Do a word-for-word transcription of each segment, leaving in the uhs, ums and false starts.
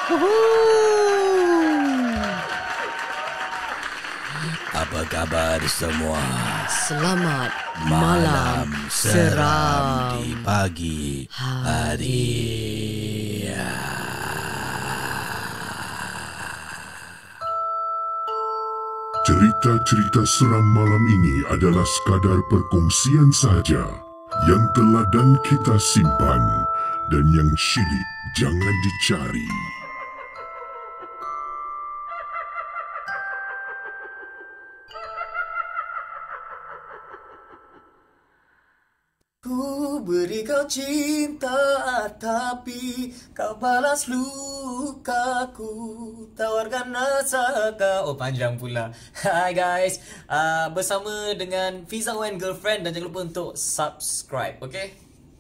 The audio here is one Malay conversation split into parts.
Apa kabar semua? Selamat Malam malam seram seram di pagi hari. Cerita-cerita seram malam ini adalah sekadar perkongsian saja yang telah dan kita simpan dan yang syilid jangan dicari. Ku beri kau cinta tapi kau balas lukaku, tawarkan rasa kau. Oh panjang pula. Hi guys, uh, bersama dengan Fiza and Girlfriend, dan jangan lupa untuk subscribe, okay?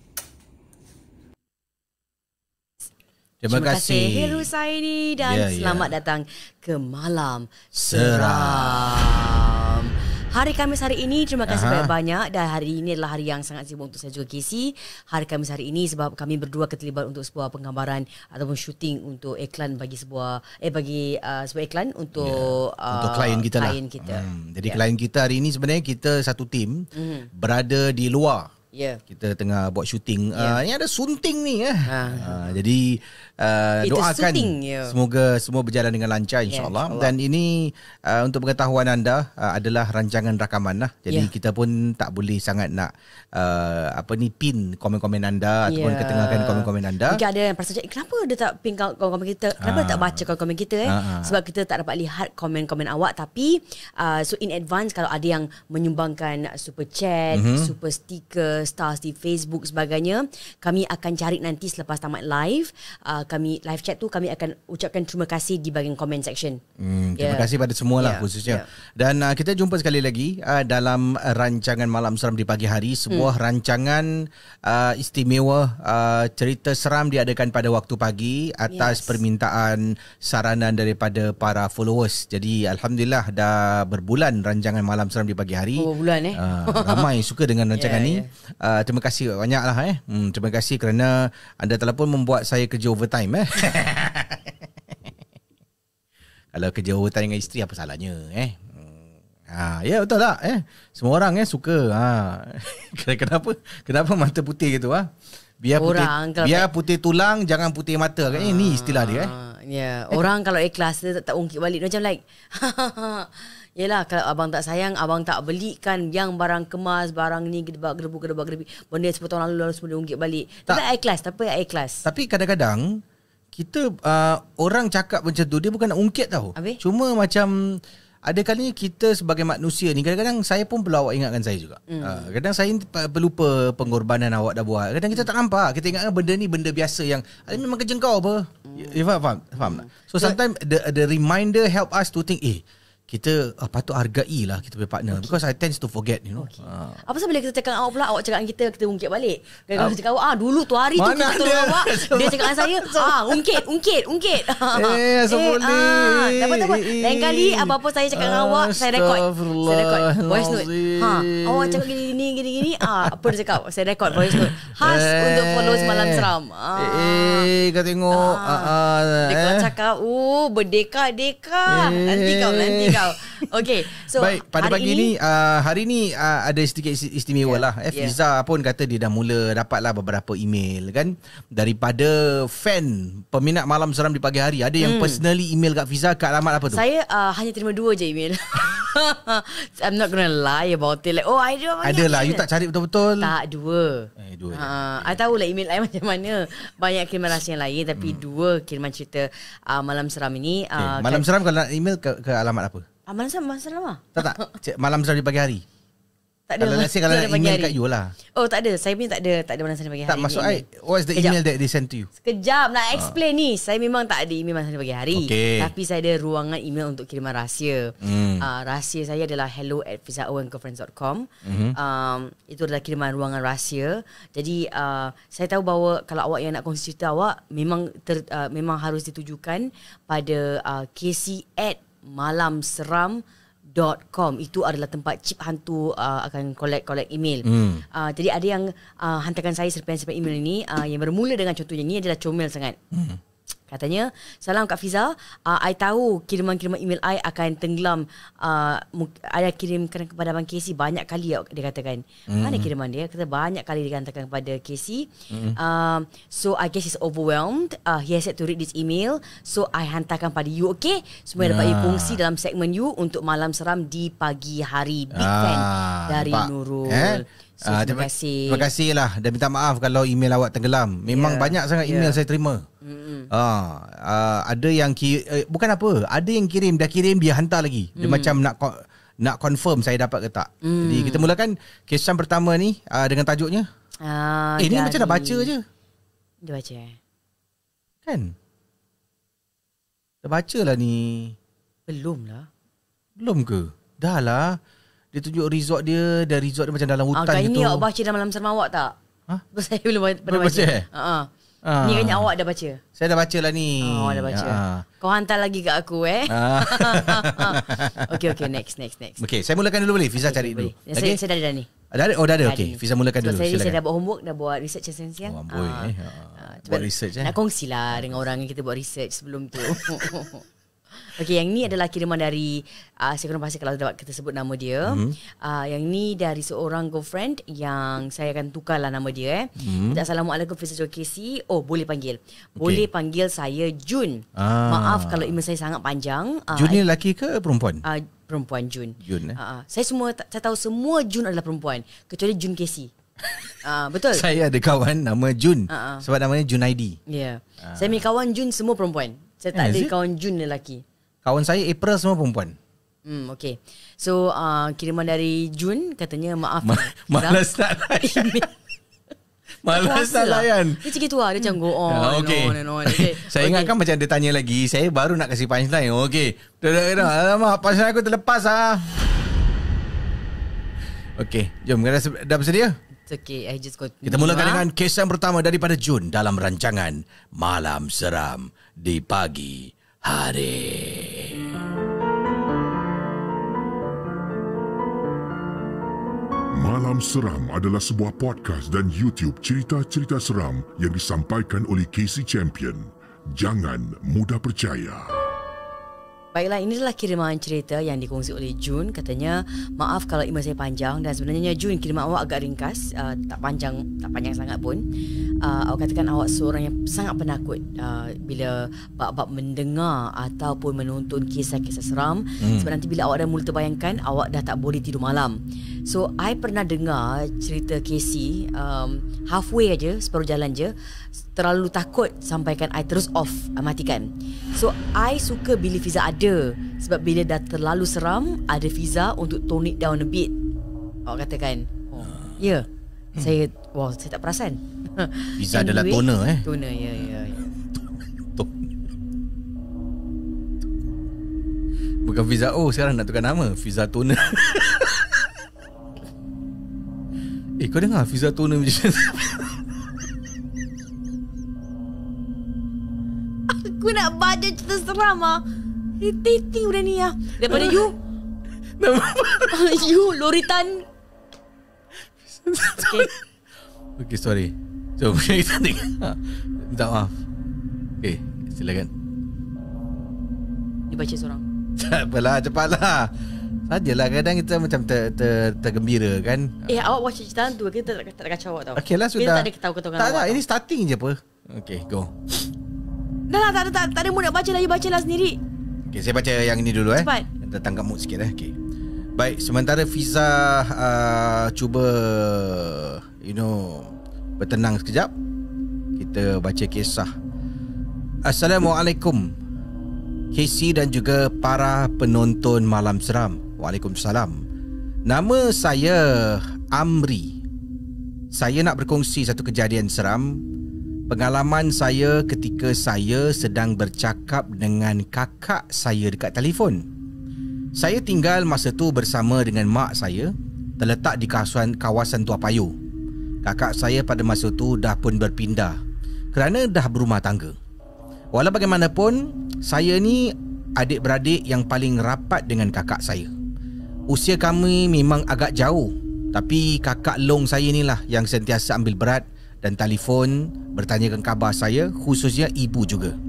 Terima, Terima kasih. kasih Heru Saini dan Ya, ya. selamat datang ke Malam Seram. Seram. Hari Khamis hari ini, terima kasih Aha. banyak-banyak. Dan hari ini adalah hari yang sangat sibuk untuk saya juga Casey. Hari Khamis hari ini sebab kami berdua keterlibat untuk sebuah penggambaran ataupun syuting untuk iklan bagi sebuah eh bagi uh, sebuah iklan untuk Ya, uh, untuk klien kita lah. klien kita. Hmm, jadi Ya. klien kita hari ini sebenarnya kita satu tim Mhm. berada di luar. Ya. Kita tengah buat syuting. Ya. Uh, ini ada sunting ni eh. Ha. Uh, jadi uh, Itu doakan syuting, ya. semoga semua berjalan dengan lancar insya-Allah. Ya, insya-Allah. Dan ini uh, untuk pengetahuan anda uh, adalah rancangan rakaman lah. Jadi Ya. kita pun tak boleh sangat nak uh, apa ni pin komen-komen anda ataupun Ya. ketengahkan komen-komen anda. Mungkin ada yang perasa cakap, kenapa dia tak ping komen kita? Kenapa Ah. tak baca komen kita eh? Ah, ah. Sebab kita tak dapat lihat komen-komen awak. Tapi uh, so in advance kalau ada yang menyumbangkan super chat, Mhm. super sticker, stars di Facebook sebagainya, kami akan cari nanti selepas tamat live. Uh, kami live chat tu kami akan ucapkan terima kasih di bahagian comment section. Hmm, terima Ya. kasih pada semua lah Ya, khususnya. ya. Dan uh, kita jumpa sekali lagi uh, dalam uh, rancangan Malam Seram di pagi hari. Sebuah Hmm. rancangan uh, istimewa, uh, cerita seram diadakan pada waktu pagi atas Yes. permintaan saranan daripada para followers. Jadi Alhamdulillah dah berbulan rancangan Malam Seram di pagi hari. Oh, bulan eh. Uh, ramai suka dengan rancangan Ya, ni. ya. Uh, terima kasih banyaklah eh. Hmm, terima kasih kerana anda telah pun membuat saya kerja overtime eh. Kalau kerja overtime dengan isteri apa salahnya eh? Hmm. Ha, ya betul tak eh? Semua orang eh suka. Ha. Kenapa kenapa mata putih gitu ah? Biar putih Orang kalau biar putih tulang jangan putih mata. Kan eh, ni istilah dia eh. Ah, ya, orang kalau ikhlas dia tak, tak ungkit balik. Dia macam like yelah, kalau abang tak sayang, abang tak belikan yang barang kemas, barang ni gedebak gedebu gedebak gedebi. Benda sepuluh tahun lalu lalu semua dia ungkit balik. Tak. Tapi ikhlas, tapi ikhlas. Tapi kadang-kadang kita uh, orang cakap macam tu dia bukan nak ungkit tau. Habis? Cuma macam ada kalanya kita sebagai manusia ni kadang-kadang saya pun perlu awak ingatkan saya juga. Hmm. Uh, kadang saya pelupa pengorbanan awak dah buat. Kadang kita tak nampak. Kita ingatkan benda ni benda biasa yang ah, memang kerja kau apa. Hmm. You, you faham, faham, faham tak? So sometimes the the reminder help us to think eh kita ah, patut hargai lah kita punya partner. Okay. Because I tend to forget, you know. Okay. Uh. Apa sebab bila kita cakap dengan awak pula, awak cakap dengan kita, kita ungkit balik. Kalau kita cakap awak, ah dulu tu hari tu Mana kita tolong ada? awak. Dia cakap dengan saya, ah ungkit, ungkit, ungkit. Eh, asal boleh. Ah, dapat apa? Lain kali apa-apa saya cakap dengan awak, saya rekod. Saya rekod voice note. Ha, awak cakap gini-gini, gini-gini. Ah, apa dia cakap? Saya rekod voice note. Khas Eh. untuk follow Semalam Seram. Ah. Eh, kau tengok. Ah, ah, Dia kalau eh. cakap, oh berdeka-deka. Eh. Nanti kau, nanti kau. Okay, so baik, pada hari pagi ini, uh, hari ni uh, ada sedikit is- istimewa Yeah, lah. Eh, yeah. Fiza pun kata dia dah mula dapatlah beberapa email kan daripada fan peminat Malam Seram di pagi hari. Ada yang Hmm. personally email kat Fiza kat alamat apa tu? Saya uh, hanya terima dua je email. I'm not gonna lie about it. Like, oh, I do banyak. Ada lah, you tak cari betul-betul. Tak, dua. Eh, dua je. Ha, I tahu lah email lain macam mana. Banyak kiriman rahsia yang lain. Tapi hmm. dua kiriman cerita uh, Malam Seram ini. Okay. Uh, Malam Seram kalau nak email ke, ke alamat apa? Ah, Malam Seram, Malam Seram lah. Tak tak. Cik, Malam Seram di pagi hari. Tak ada. Kalau let's say kalau nak Tak ada pagi email hari. kat you lah. Oh, tak ada. Saya punya tak ada. Tak ada Malam Seram pagi hari. Tak masuk ni I. What's the Sekejap. email that they send to you? Sekejap nak explain ni. Saya memang tak ada email Malam Seram pagi hari. Okey. Tapi saya ada ruangan email untuk kiriman rahsia. Hmm. Uh, rahsia saya adalah hello at fizaoandgirlfriends dot com. Mhm. Um, itu adalah kiriman ruangan rahsia. Jadi uh, saya tahu bahawa kalau awak yang nak kongsi cerita awak memang ter, uh, memang harus ditujukan pada uh, Casey at malamseram dot com. Itu adalah tempat chip hantu uh, akan collect collect email. Hmm. Uh, jadi ada yang uh, hantarkan saya serpihan-serpihan email ini uh, yang bermula dengan contohnya ni adalah comel sangat. Hmm. Katanya, salam Kak Fiza, uh, I tahu kiriman-kiriman email I akan tenggelam. uh, I kirimkan kepada Abang Casey banyak kali, dia katakan. Mm. Mana kiriman dia? Kata banyak kali dihantarkan kepada Casey. Mm. um, So I guess he's overwhelmed. uh, He has said to read this email, so I hantarkan pada you. Okay, semua dapat you kongsi dalam segmen you untuk Malam Seram di pagi hari. Big ah, fan dari Pak Nurul. eh? So, uh, terima kasih. Terima kasih lah. Dan minta maaf kalau email awak tenggelam. Memang yeah. banyak sangat email yeah. saya terima. Mm-hmm. uh, uh, Ada yang ki- uh, bukan apa, ada yang kirim, dah kirim dia hantar lagi. Dia mm. macam nak nak confirm saya dapat ke tak. mm. Jadi kita mulakan kisah pertama ni uh, dengan tajuknya uh, Eh ni macam dah baca je. Dia baca eh? Kan? Dah baca lah ni. Belum lah. Belum ke? Dah lah. Dia tunjuk resort dia, dan resort dia macam dalam hutan ah, gitu. Ini awak baca dalam Malam Seram awak tak? Ha? Saya belum pernah baca. baca. Ha. Ah. Ni kan awak dah baca. Saya dah baca lah ni. Oh, dah baca. Ah. Kau hantar lagi kat aku eh. Ah. Okey okey, next next next. Okey, saya mulakan dulu boleh? Fiza okay, cari boleh. dulu. Saya, saya dah ada ni. Dah ada? Oh dah ada. Okey, Fiza mulakan so, dulu. Saya, silakan. saya dah buat homework, dah buat research siang-siang. Oh, boy, ah. eh. Ah. Buat research eh. Nak kongsilah dengan orang yang kita buat research sebelum tu. Okey, yang ni adalah kiriman dari uh, saya kurang pasti kalau dapat kita sebut nama dia. Mm-hmm. Uh, yang ni dari seorang girlfriend yang saya akan tukarlah nama dia eh. Mm-hmm. Assalamualaikum Fiza Casey. Oh, boleh panggil. Boleh okay. panggil saya Jun. Ah. Maaf kalau email saya sangat panjang. Uh, Jun ni lelaki ke perempuan? Uh, perempuan Jun. Jun eh. Uh, saya semua saya tahu semua Jun adalah perempuan kecuali Jun Casey. Uh, betul. Saya ada kawan nama Jun. Uh-uh. Sebab namanya Junaidi. Ya. Yeah. Uh. Saya punya kawan Jun semua perempuan. Saya tak eh, ada kawan Jun lelaki. Kawan saya April semua perempuan. Hmm, okay. So, uh, kiriman dari Jun katanya maaf. Ma- malas nak layan. malas nak layan. Dia macam gitu lah. Dia macam go on. Uh, okay. On and on. Okay. Saya okay. ingatkan macam dia tanya lagi. Saya baru nak kasih punchline. Okay. Alamak, punchline aku terlepas lah. Okay. Jom, dah, dah bersedia? It's okay. I just got Kita mulakan dengan kisah pertama daripada Jun dalam rancangan Malam Seram di Pagi Hari. Malam Seram adalah sebuah podcast dan YouTube cerita-cerita seram yang disampaikan oleh Casey Champion. Jangan mudah percaya. Baiklah, ini adalah kiriman cerita yang dikongsi oleh Jun. Katanya, maaf kalau email saya panjang. Dan sebenarnya Jun, kiriman awak agak ringkas, uh, Tak panjang tak panjang sangat pun. uh, Awak katakan awak seorang yang sangat penakut uh, bila bab-bab mendengar ataupun menonton kisah-kisah seram. hmm. Sebab nanti bila awak dah mula terbayangkan, awak dah tak boleh tidur malam. So, I pernah dengar cerita Casey um, halfway aja, separuh jalan je, terlalu takut sampaikan I terus off, I matikan. So, I suka bila Fiza ada. Sebab bila dah terlalu seram, ada Fiza untuk tone it down a bit. Awak katakan. Oh, ya. Yeah. Hmm. Saya, wow, saya tak perasan. Fiza adalah toner eh. Toner, ya, ya, ya. Bukan Fiza, oh sekarang nak tukar nama, Fiza Toner. Eh, kau dengar Fiza Toner macam tu? Aku nak baca cerita seram ah. Irritating udah ni ah. Daripada you. You Loritan. Okay. Okay, sorry. So, kita dengar. Minta maaf. Okay, silakan. Dibaca seorang. Tak apalah, cepatlah. Sajalah, kadang kita macam ter, ter, tergembira kan. Eh, awak watch cerita tu, kita tak, tak, tak kacau awak tau. Okay lah, sudah. Kita tak ada ketawa-ketawa. Tak tak, ini starting je apa. Okay, go. Dah lah, tak ada, tak, tak ada mood nak baca lah. You baca lah sendiri. Okay, saya baca yang ini dulu eh. Cepat. Kita tangkap mood sikit eh. Okay. Baik, sementara Fiza uh, cuba, you know, bertenang sekejap, kita baca kisah. Assalamualaikum Casey dan juga para penonton Malam Seram. Waalaikumsalam. Nama saya Amri. Saya nak berkongsi satu kejadian seram. Pengalaman saya ketika saya sedang bercakap dengan kakak saya dekat telefon. Saya tinggal masa tu bersama dengan mak saya, terletak di kawasan, kawasan Tua Payoh. Kakak saya pada masa tu dah pun berpindah kerana dah berumah tangga. Walau bagaimanapun, saya ni adik-beradik yang paling rapat dengan kakak saya. Usia kami memang agak jauh, tapi kakak long saya ni lah yang sentiasa ambil berat dan telefon bertanyakan khabar saya, khususnya ibu juga.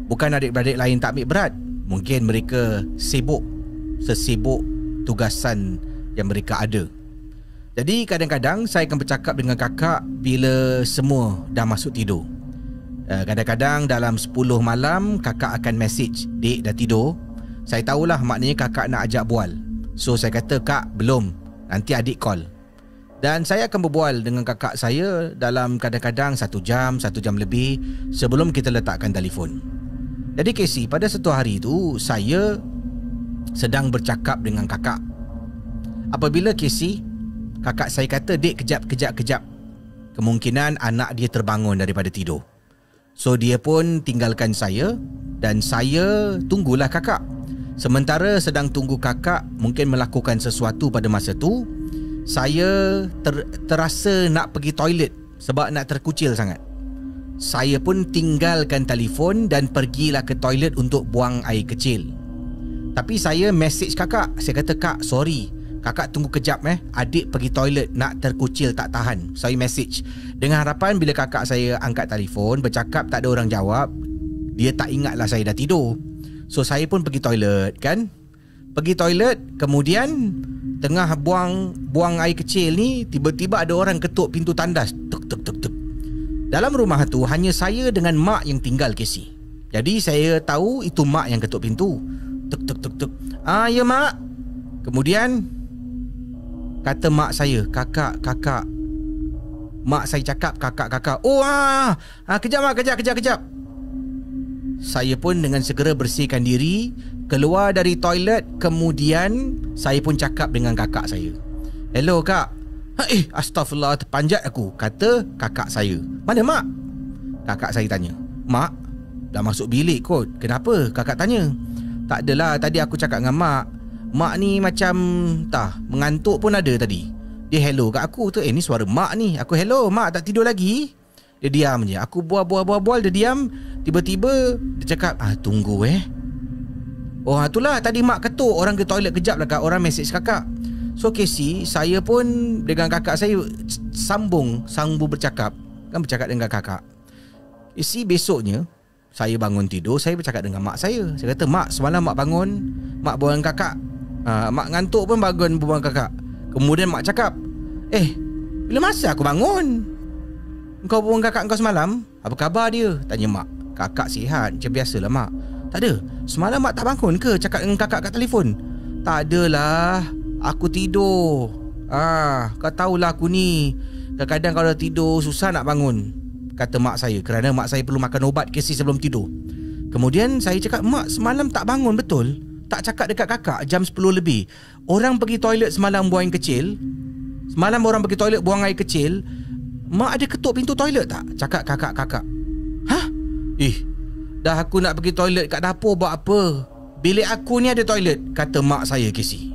Bukan adik-beradik lain tak ambil berat, mungkin mereka sibuk, sesibuk tugasan yang mereka ada. Jadi kadang-kadang saya akan bercakap dengan kakak bila semua dah masuk tidur. Kadang-kadang dalam sepuluh malam kakak akan message, "Dek dah tidur?" Saya tahulah maknanya kakak nak ajak bual. So saya kata, "Kak, belum, nanti adik call." Dan saya akan berbual dengan kakak saya dalam kadang-kadang satu jam, satu jam lebih sebelum kita letakkan telefon. Jadi Casey, pada satu hari itu saya sedang bercakap dengan kakak. Apabila Casey, kakak saya kata, "Dek, kejap, kejap, kejap." Kemungkinan anak dia terbangun daripada tidur. So dia pun tinggalkan saya dan saya tunggulah kakak. Sementara sedang tunggu kakak mungkin melakukan sesuatu pada masa tu, saya ter, terasa nak pergi toilet sebab nak terkucil sangat. Saya pun tinggalkan telefon dan pergilah ke toilet untuk buang air kecil. Tapi saya message kakak. Saya kata, "Kak, sorry, kakak tunggu kejap eh. Adik pergi toilet, nak terkucil tak tahan." Saya message dengan harapan bila kakak saya angkat telefon, bercakap tak ada orang jawab, dia tak ingatlah saya dah tidur. So saya pun pergi toilet kan. Pergi toilet, kemudian tengah buang buang air kecil ni, tiba-tiba ada orang ketuk pintu tandas. Tuk tuk tuk tuk. Dalam rumah tu hanya saya dengan mak yang tinggal, Casey. Jadi saya tahu itu mak yang ketuk pintu. Tuk tuk tuk tuk. "Ah, ya mak." Kemudian kata mak saya, "Kakak, kakak." Mak saya cakap, "Kakak, kakak." "Oh, ah, ah kejap mak, kejap, kejap, kejap." Saya pun dengan segera bersihkan diri, keluar dari toilet. Kemudian saya pun cakap dengan kakak saya, "Hello kak." "Eh, astagfirullah, terpanjat aku," kata kakak saya. "Mana mak?" Kakak saya tanya. "Mak dah masuk bilik kot." "Kenapa?" kakak tanya. "Tak adalah, tadi aku cakap dengan mak. Mak ni macam tah, mengantuk pun ada tadi. Dia hello kat aku tu. Eh, ni suara mak ni." Aku hello, "Mak tak tidur lagi?" Dia diam je. Aku bual-bual-bual-bual, dia diam. Tiba-tiba dia cakap, "Ah, tunggu eh." "Oh, itulah tadi mak ketuk orang ke toilet kejap lah kak, orang mesej kakak." So Casey, saya pun dengan kakak saya sambung Sambung bercakap. Kan bercakap dengan kakak. Casey, besoknya saya bangun tidur, saya bercakap dengan mak saya. Saya kata, "Mak, semalam mak bangun, mak buang kakak. ha, Mak ngantuk pun bangun buang kakak." Kemudian mak cakap, "Eh, bila masa aku bangun? Kau buang kakak kau semalam? Apa khabar dia?" Tanya mak. "Kakak sihat, macam biasalah mak." "Tak ada, semalam mak tak bangun ke cakap dengan kakak kat telefon?" "Tak adalah, aku tidur. Ah, kau tahulah aku ni, kadang-kadang kalau dah tidur susah nak bangun," kata mak saya, kerana mak saya perlu makan ubat Casey sebelum tidur. Kemudian saya cakap, "Mak semalam tak bangun betul? Tak cakap dekat kakak jam sepuluh lebih. Orang pergi toilet semalam buang air kecil. Semalam orang pergi toilet buang air kecil. Mak ada ketuk pintu toilet tak?" Cakap kakak-kakak. "Hah? Eh, dah aku nak pergi toilet kat dapur buat apa? Bilik aku ni ada toilet," kata mak saya, Casey.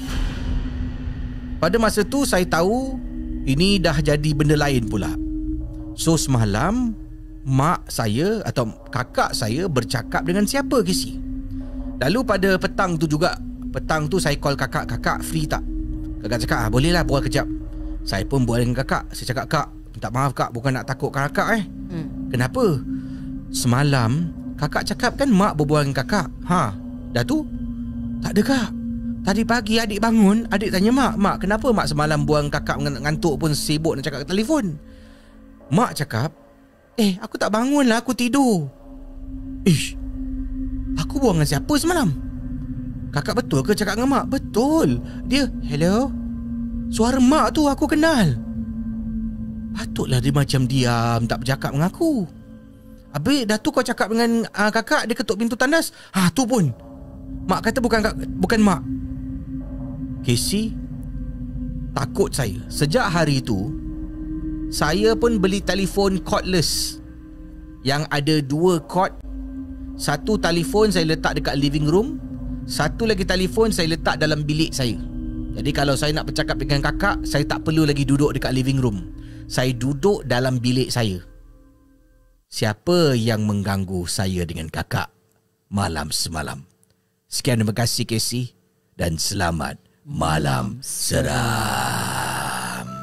Pada masa tu saya tahu ini dah jadi benda lain pula. So semalam mak saya atau kakak saya bercakap dengan siapa, Casey? Lalu pada petang tu juga, petang tu saya call kakak, "Kakak free tak?" Kakak cakap, "Ah, boleh lah, bual kejap." Saya pun bual dengan kakak. Saya cakap, "Kak, minta maaf kak, bukan nak takutkan kakak eh." hmm. "Kenapa?" "Semalam kakak cakap kan mak berbual dengan kakak." "Ha, dah tu?" "Tak ada kak. Tadi pagi adik bangun, adik tanya mak, 'Mak, kenapa mak semalam buang kakak ngantuk pun sibuk nak cakap ke telefon?' Mak cakap, 'Eh, aku tak bangun lah, aku tidur.' Ish, aku buang dengan siapa semalam?" "Kakak betul ke cakap dengan mak?" "Betul." Dia, "Hello, suara mak tu aku kenal." Patutlah dia macam diam, tak bercakap dengan aku. Habis dah tu kau cakap dengan uh, kakak, dia ketuk pintu tandas. Ha, tu pun mak kata bukan bukan mak. Casey, takut saya. Sejak hari itu, saya pun beli telefon cordless yang ada dua cord. Satu telefon saya letak dekat living room, satu lagi telefon saya letak dalam bilik saya. Jadi kalau saya nak bercakap dengan kakak, saya tak perlu lagi duduk dekat living room. Saya duduk dalam bilik saya. Siapa yang mengganggu saya dengan kakak malam semalam? Sekian, terima kasih Casey, dan selamat malam seram.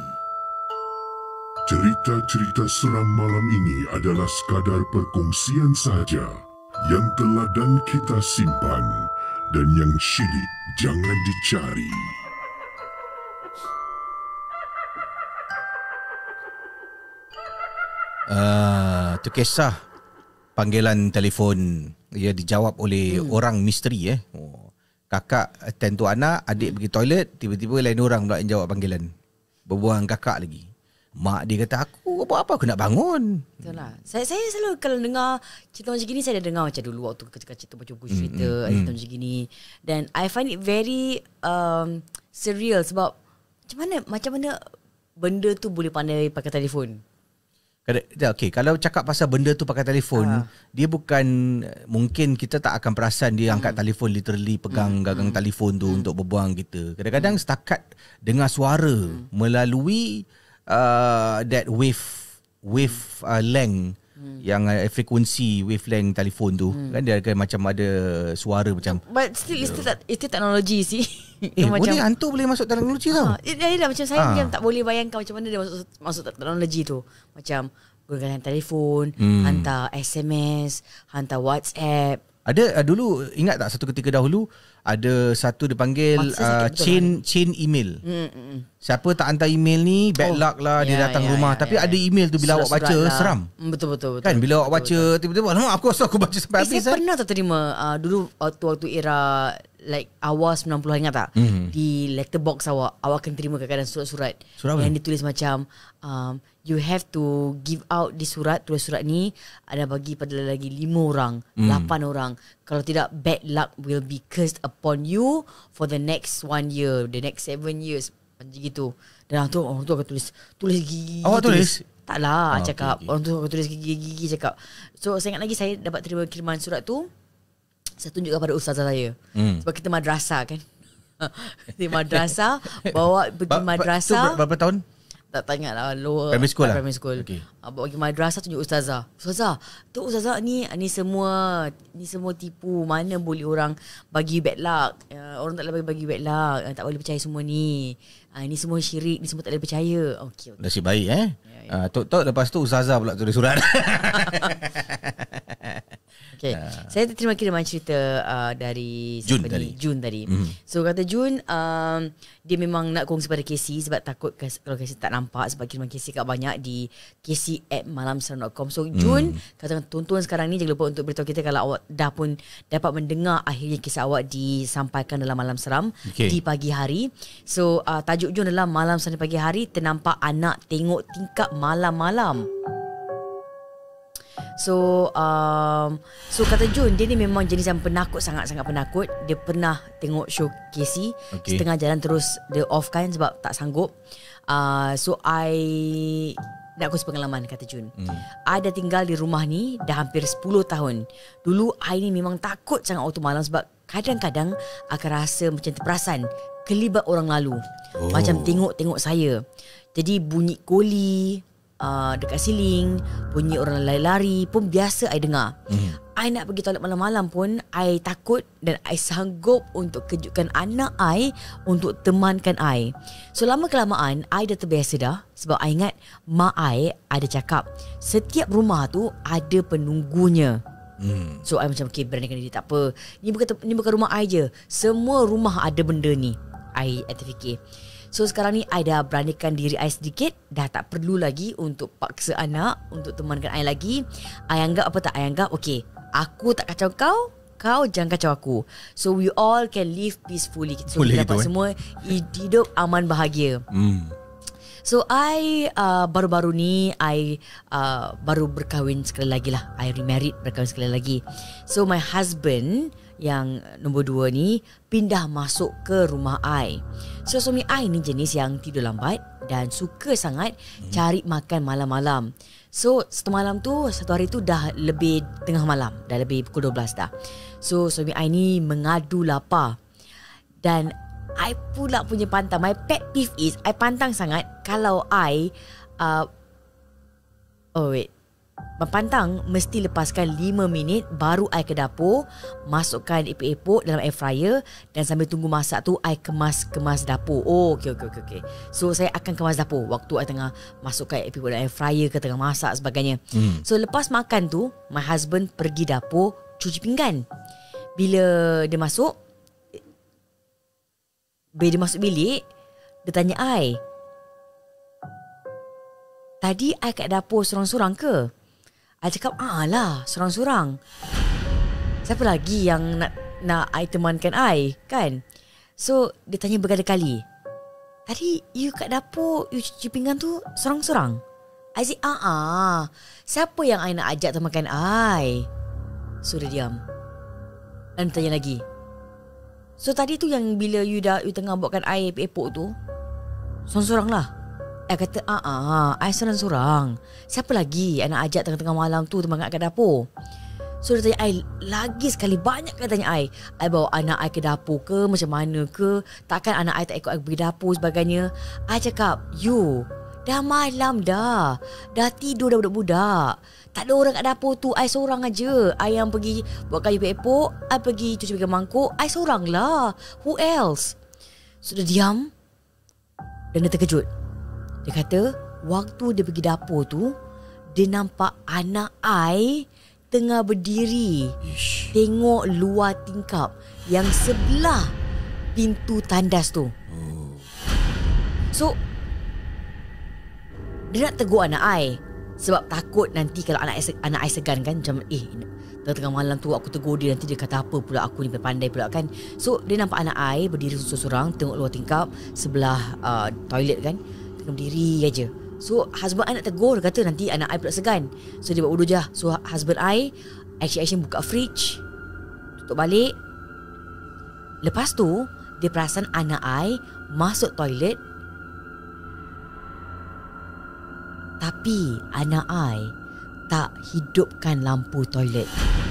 Cerita-cerita seram malam ini adalah sekadar perkongsian sahaja yang teladan kita simpan dan yang syilid jangan dicari. Uh, tu kisah panggilan telefon ia dijawab oleh hmm. orang misteri eh. Oh. Kakak attend tu anak, adik pergi toilet, tiba-tiba lain orang pula yang jawab panggilan. Berbual kakak lagi. Mak dia kata, aku apa-apa aku nak bangun. Betul lah. Saya, saya selalu kalau dengar cerita macam gini, saya dah dengar macam dulu waktu kecil-kecil macam buku cerita, mm, mm, cerita mm. macam gini. Dan I find it very um, surreal sebab macam mana macam mana benda tu boleh pandai pakai telefon. Okay, kalau cakap pasal benda tu pakai telefon, uh. dia bukan, mungkin kita tak akan perasan dia angkat mm. telefon, literally pegang mm. gagang mm. telefon tu mm. untuk berbuang kita. Kadang-kadang mm. setakat dengar suara mm. melalui uh, that wave wave uh, length hmm. yang uh, frekuensi wavelength telefon tu hmm. kan dia akan macam ada suara macam, but still it's still, it's still technology sih. Eh boleh macam, hantu boleh masuk teknologi tau. Ha, dia, dia, macam saya ha. macam tak boleh bayangkan macam mana dia masuk masuk teknologi tu. Macam gunakan telefon, hmm. hantar S M S, hantar WhatsApp. Ada uh, dulu ingat tak satu ketika dahulu ada satu dipanggil uh, chain chain email. Mm-mm. Siapa tak hantar email ni bad oh, luck lah, dia ya, datang ya, rumah ya, tapi ya, ada email tu bila awak baca lah. Seram. Betul betul betul. Kan bila betul, awak baca betul, tiba-tiba alamak aku rasa aku baca sampai eh, habis. Saya eh. pernah tak terima uh, dulu waktu-waktu era like awal sembilan puluhan, ingat tak? Mm. Di letterbox awak awak akan terima kadang-kadang surat-surat Surat yang ditulis macam um, you have to give out di surat, tulis surat ni ada bagi pada lagi lima orang, mm. lapan orang. Kalau tidak, bad luck will be cursed upon you for the next one year, the next seven years. Macam gitu. Dan orang tu, orang tu akan tulis tulis gigi. Awak tulis? Taklah, oh, cakap. Okay, okay. Orang tu akan tulis gigi-gigi cakap. So saya ingat lagi saya dapat terima kiriman surat tu. Saya tunjukkan pada ustazah saya. Mm. Sebab kita madrasah kan. Di madrasah, bawa pergi ba- madrasah. Tu berapa tahun? Tak tanya lah, lower primary school lah. Primary school. Okay. Uh, bawa pergi madrasah, tunjuk ustazah. Ustazah, tu ustazah ni ni semua ni semua tipu. Mana boleh orang bagi bad luck? Uh, orang tak boleh bagi bad luck. Uh, tak boleh percaya semua ni. Uh, ni semua syirik, ni semua tak boleh percaya. Okey. Okay. Nasib baik eh. Ya, ya. Uh, tok tok lepas tu ustazah pula tulis surat. Okay. Uh. Saya terima kiriman cerita uh, dari Jun tadi. Jun tadi. Mm. So kata Jun, um, dia memang nak kongsi pada Casey sebab takut kalau Casey tak nampak, sebab kiriman Casey kat banyak di casey at malam seram dot com. So Jun, mm. kata tuan-tuan sekarang ni jangan lupa untuk beritahu kita kalau awak dah pun dapat mendengar akhirnya kisah awak disampaikan dalam Malam Seram okay. di pagi hari. So uh, tajuk Jun adalah Malam Seram pagi hari, ternampak anak tengok tingkap malam-malam. So um, So kata Jun, dia ni memang jenis yang penakut, sangat-sangat penakut. Dia pernah tengok show Casey okay. setengah jalan terus dia off kan sebab tak sanggup. uh, So I nak kongsi pengalaman, kata Jun. hmm. I dah tinggal di rumah ni dah hampir sepuluh tahun. Dulu I ni memang takut sangat waktu malam sebab kadang-kadang akan rasa macam terperasan kelibat orang lalu. oh. Macam tengok-tengok saya. Jadi bunyi koli Uh, dekat siling, bunyi orang lari-lari pun biasa I dengar. Mm. I nak pergi toilet malam-malam pun I takut dan I sanggup untuk kejutkan anak I untuk temankan I. So lama kelamaan I dah terbiasa dah sebab I ingat mak I ada cakap setiap rumah tu ada penunggunya. Mm. So I macam okay, beranikan diri, tak apa. Ni bukan ni bukan rumah I je. Semua rumah ada benda ni. I I terfikir. So sekarang ni I dah beranikan diri I sedikit. Dah tak perlu lagi untuk paksa anak untuk temankan I lagi. I anggap apa tak, I anggap okay, aku tak kacau kau, kau jangan kacau aku. So we all can live peacefully. So kita dapat eh? semua hidup aman bahagia. mm. So I uh, baru-baru ni I uh, baru berkahwin sekali lagi lah. I remarried, berkahwin sekali lagi. So my husband yang nombor dua ni pindah masuk ke rumah I. So suami I ni jenis yang tidur lambat dan suka sangat hmm. cari makan malam-malam. So satu malam tu, satu hari tu dah lebih tengah malam, dah lebih pukul dua belas dah. So suami I ni mengadu lapar. Dan I pula punya pantang, my pet peeve is I pantang sangat kalau I uh, Oh wait Pantang mesti lepaskan lima minit baru I ke dapur, masukkan epok-epok dalam air fryer dan sambil tunggu masak tu I kemas-kemas dapur. Oh okey okey okey okey. So saya akan kemas dapur waktu I tengah masukkan epok dalam air fryer ke tengah masak sebagainya. Hmm. So lepas makan tu my husband pergi dapur cuci pinggan. Bila dia masuk, bila dia masuk bilik, dia tanya I, tadi I kat dapur sorang-sorang ke? I cakap, ah lah, sorang-sorang. Siapa lagi yang nak nak I temankan I, kan? So, dia tanya berkali-kali, tadi you kat dapur, you cuci pinggan tu sorang-sorang? I say, ah ah, siapa yang I nak ajak temankan I? So, dia diam. Dan tanya lagi, so tadi tu yang bila you dah you tengah buatkan I epok tu, sorang-sorang lah. I kata, ah ah, I sorang-sorang. Siapa lagi I nak ajak tengah-tengah malam tu teman kat dapur? So dia tanya I lagi sekali, banyak kali tanya I, I bawa anak I ke dapur ke, macam mana ke? Takkan anak I tak ikut I pergi dapur sebagainya? I cakap, you, dah malam dah, dah tidur dah budak-budak, tak ada orang kat dapur tu, I seorang aja. I yang pergi buat kayu epok, I pergi cuci pinggan mangkuk, I seorang lah. Who else? So dia diam dan dia terkejut. Dia kata, waktu dia pergi dapur tu, dia nampak anak I tengah berdiri Ish. tengok luar tingkap yang sebelah pintu tandas tu. oh. So dia nak tegur anak I, sebab takut nanti kalau anak I, anak I segan kan, macam eh tengah-tengah malam tu aku tegur dia, nanti dia kata apa pula, aku ni pandai pula kan. So dia nampak anak I berdiri seorang-seorang tengok luar tingkap sebelah uh, toilet kan, tengah berdiri aja. So husband I nak tegur, dia kata nanti anak I pula segan. So dia buat wudu je. So husband I action-action buka fridge, tutup balik. Lepas tu dia perasan anak I masuk toilet, tapi anak I tak hidupkan lampu toilet.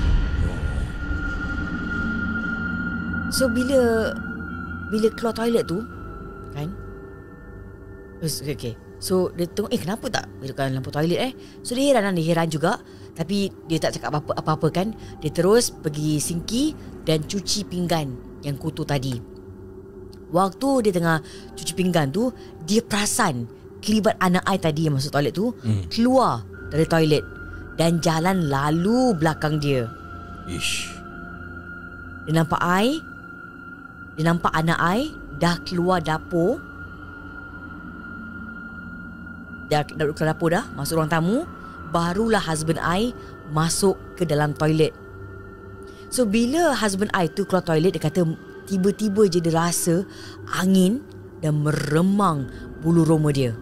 So bila bila keluar toilet tu kan, okay, okay. So dia tengok, eh kenapa tak hidupkan lampu toilet eh? So dia heran, dia heran juga. Tapi dia tak cakap apa-apa, apa-apa kan. Dia terus pergi sinki dan cuci pinggan yang kotor tadi. Waktu dia tengah cuci pinggan tu, dia perasan kelibat anak I tadi yang masuk toilet tu hmm. keluar dari toilet dan jalan lalu belakang dia. Ish. Dia nampak I, dia nampak anak I dah keluar dapur. Dah duduk ke dapur dah, masuk ruang tamu. Barulah husband I masuk ke dalam toilet. So bila husband I tu keluar toilet, dia kata tiba-tiba je dia rasa angin dan meremang bulu roma dia.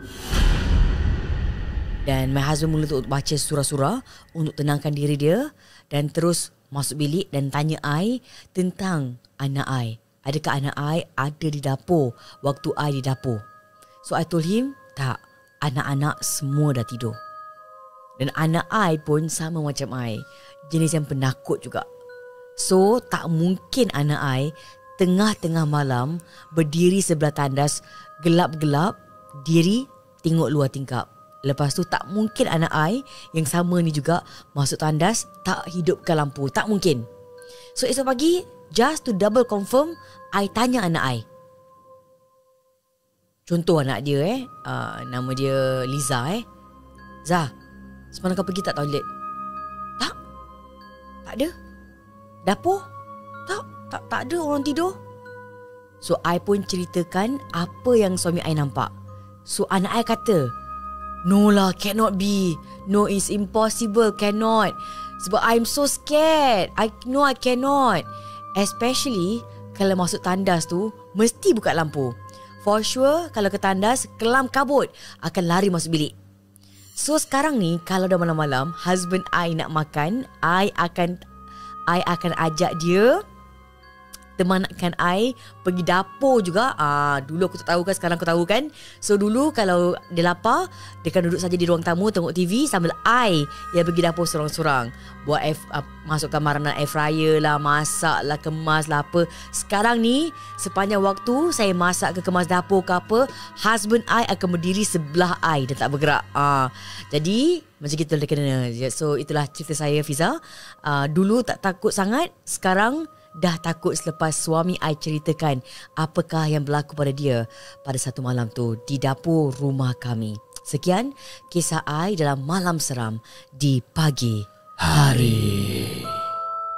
Dan my husband mula untuk baca surah-surah untuk tenangkan diri dia, dan terus masuk bilik dan tanya I tentang anak I. Adakah anak I ada di dapur waktu I di dapur? So I told him, tak, anak-anak semua dah tidur. Dan anak I pun sama macam I, jenis yang penakut juga. So tak mungkin anak I tengah-tengah malam berdiri sebelah tandas, gelap-gelap, diri tengok luar tingkap. Lepas tu tak mungkin anak I yang sama ni juga masuk tandas tak hidupkan lampu. Tak mungkin. So esok pagi, just to double confirm, I tanya anak I. Contoh anak dia eh, uh, nama dia Liza eh. Zah, semalam kau pergi tak toilet? Tak. Tak ada. Dapur? Tak. Tak, tak ada orang tidur. So I pun ceritakan apa yang suami I nampak. So anak I kata, no lah, cannot be. No, it's impossible, cannot. Sebab I'm so scared. I know I cannot. Especially kalau masuk tandas tu mesti buka lampu. For sure, kalau ke tandas, kelam kabut, akan lari masuk bilik. So sekarang ni, kalau dah malam-malam, husband I nak makan, I akan I akan ajak dia, temankan I pergi dapur juga. Ah, dulu aku tak tahu kan, sekarang aku tahu kan. So dulu kalau dia lapar, dia akan duduk saja di ruang tamu tengok T V sambil I yang pergi dapur sorang-sorang. Buat F, uh, masukkan makanan air fryer lah, masak lah, kemas lah apa. Sekarang ni sepanjang waktu saya masak ke kemas dapur ke apa, husband I akan berdiri sebelah I dan tak bergerak. Ah, jadi macam kita dah kena. So itulah cerita saya, Fiza. Uh, dulu tak takut sangat, sekarang dah takut selepas suami I ceritakan apakah yang berlaku pada dia pada satu malam tu di dapur rumah kami. Sekian kisah I dalam Malam Seram di pagi hari.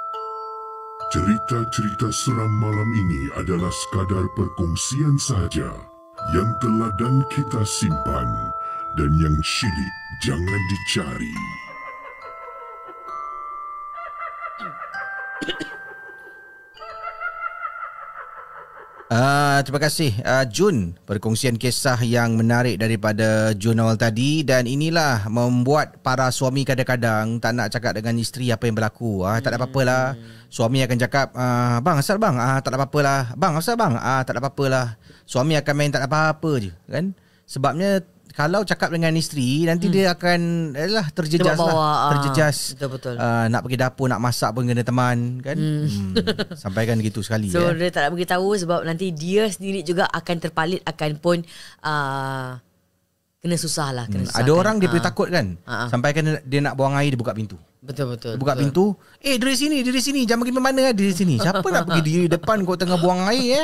Cerita-cerita seram malam ini adalah sekadar perkongsian sahaja yang telah dan kita simpan dan yang syilid jangan dicari. Uh, terima kasih uh, Jun, perkongsian kisah yang menarik daripada Jun awal tadi. Dan inilah membuat para suami kadang-kadang tak nak cakap dengan isteri apa yang berlaku. uh, Tak ada apa-apa lah. Suami akan cakap, uh, bang asal bang, uh, tak ada apa-apa lah. Bang asal bang, uh, tak ada apa-apa lah. Suami akan main tak ada apa-apa je kan. Sebabnya kalau cakap dengan isteri, nanti hmm. dia akan adalah terjejas bawa, lah, ah, terjejas. betul-betul. Uh, nak pergi dapur, nak masak pun kena teman kan. Hmm. Hmm. Sampaikan gitu sekali. So eh. dia tak nak beritahu sebab nanti dia sendiri juga akan terpalit, akan pun uh, kena susah lah. Kena hmm. Ada orang dia uh. boleh takut kan. Uh-uh. Sampaikan dia nak buang air, dia buka pintu. Betul-betul. Dia buka betul. pintu. Eh dari sini, dari sini. Jangan pergi mana dari sini. Siapa nak pergi di depan kau tengah buang air eh?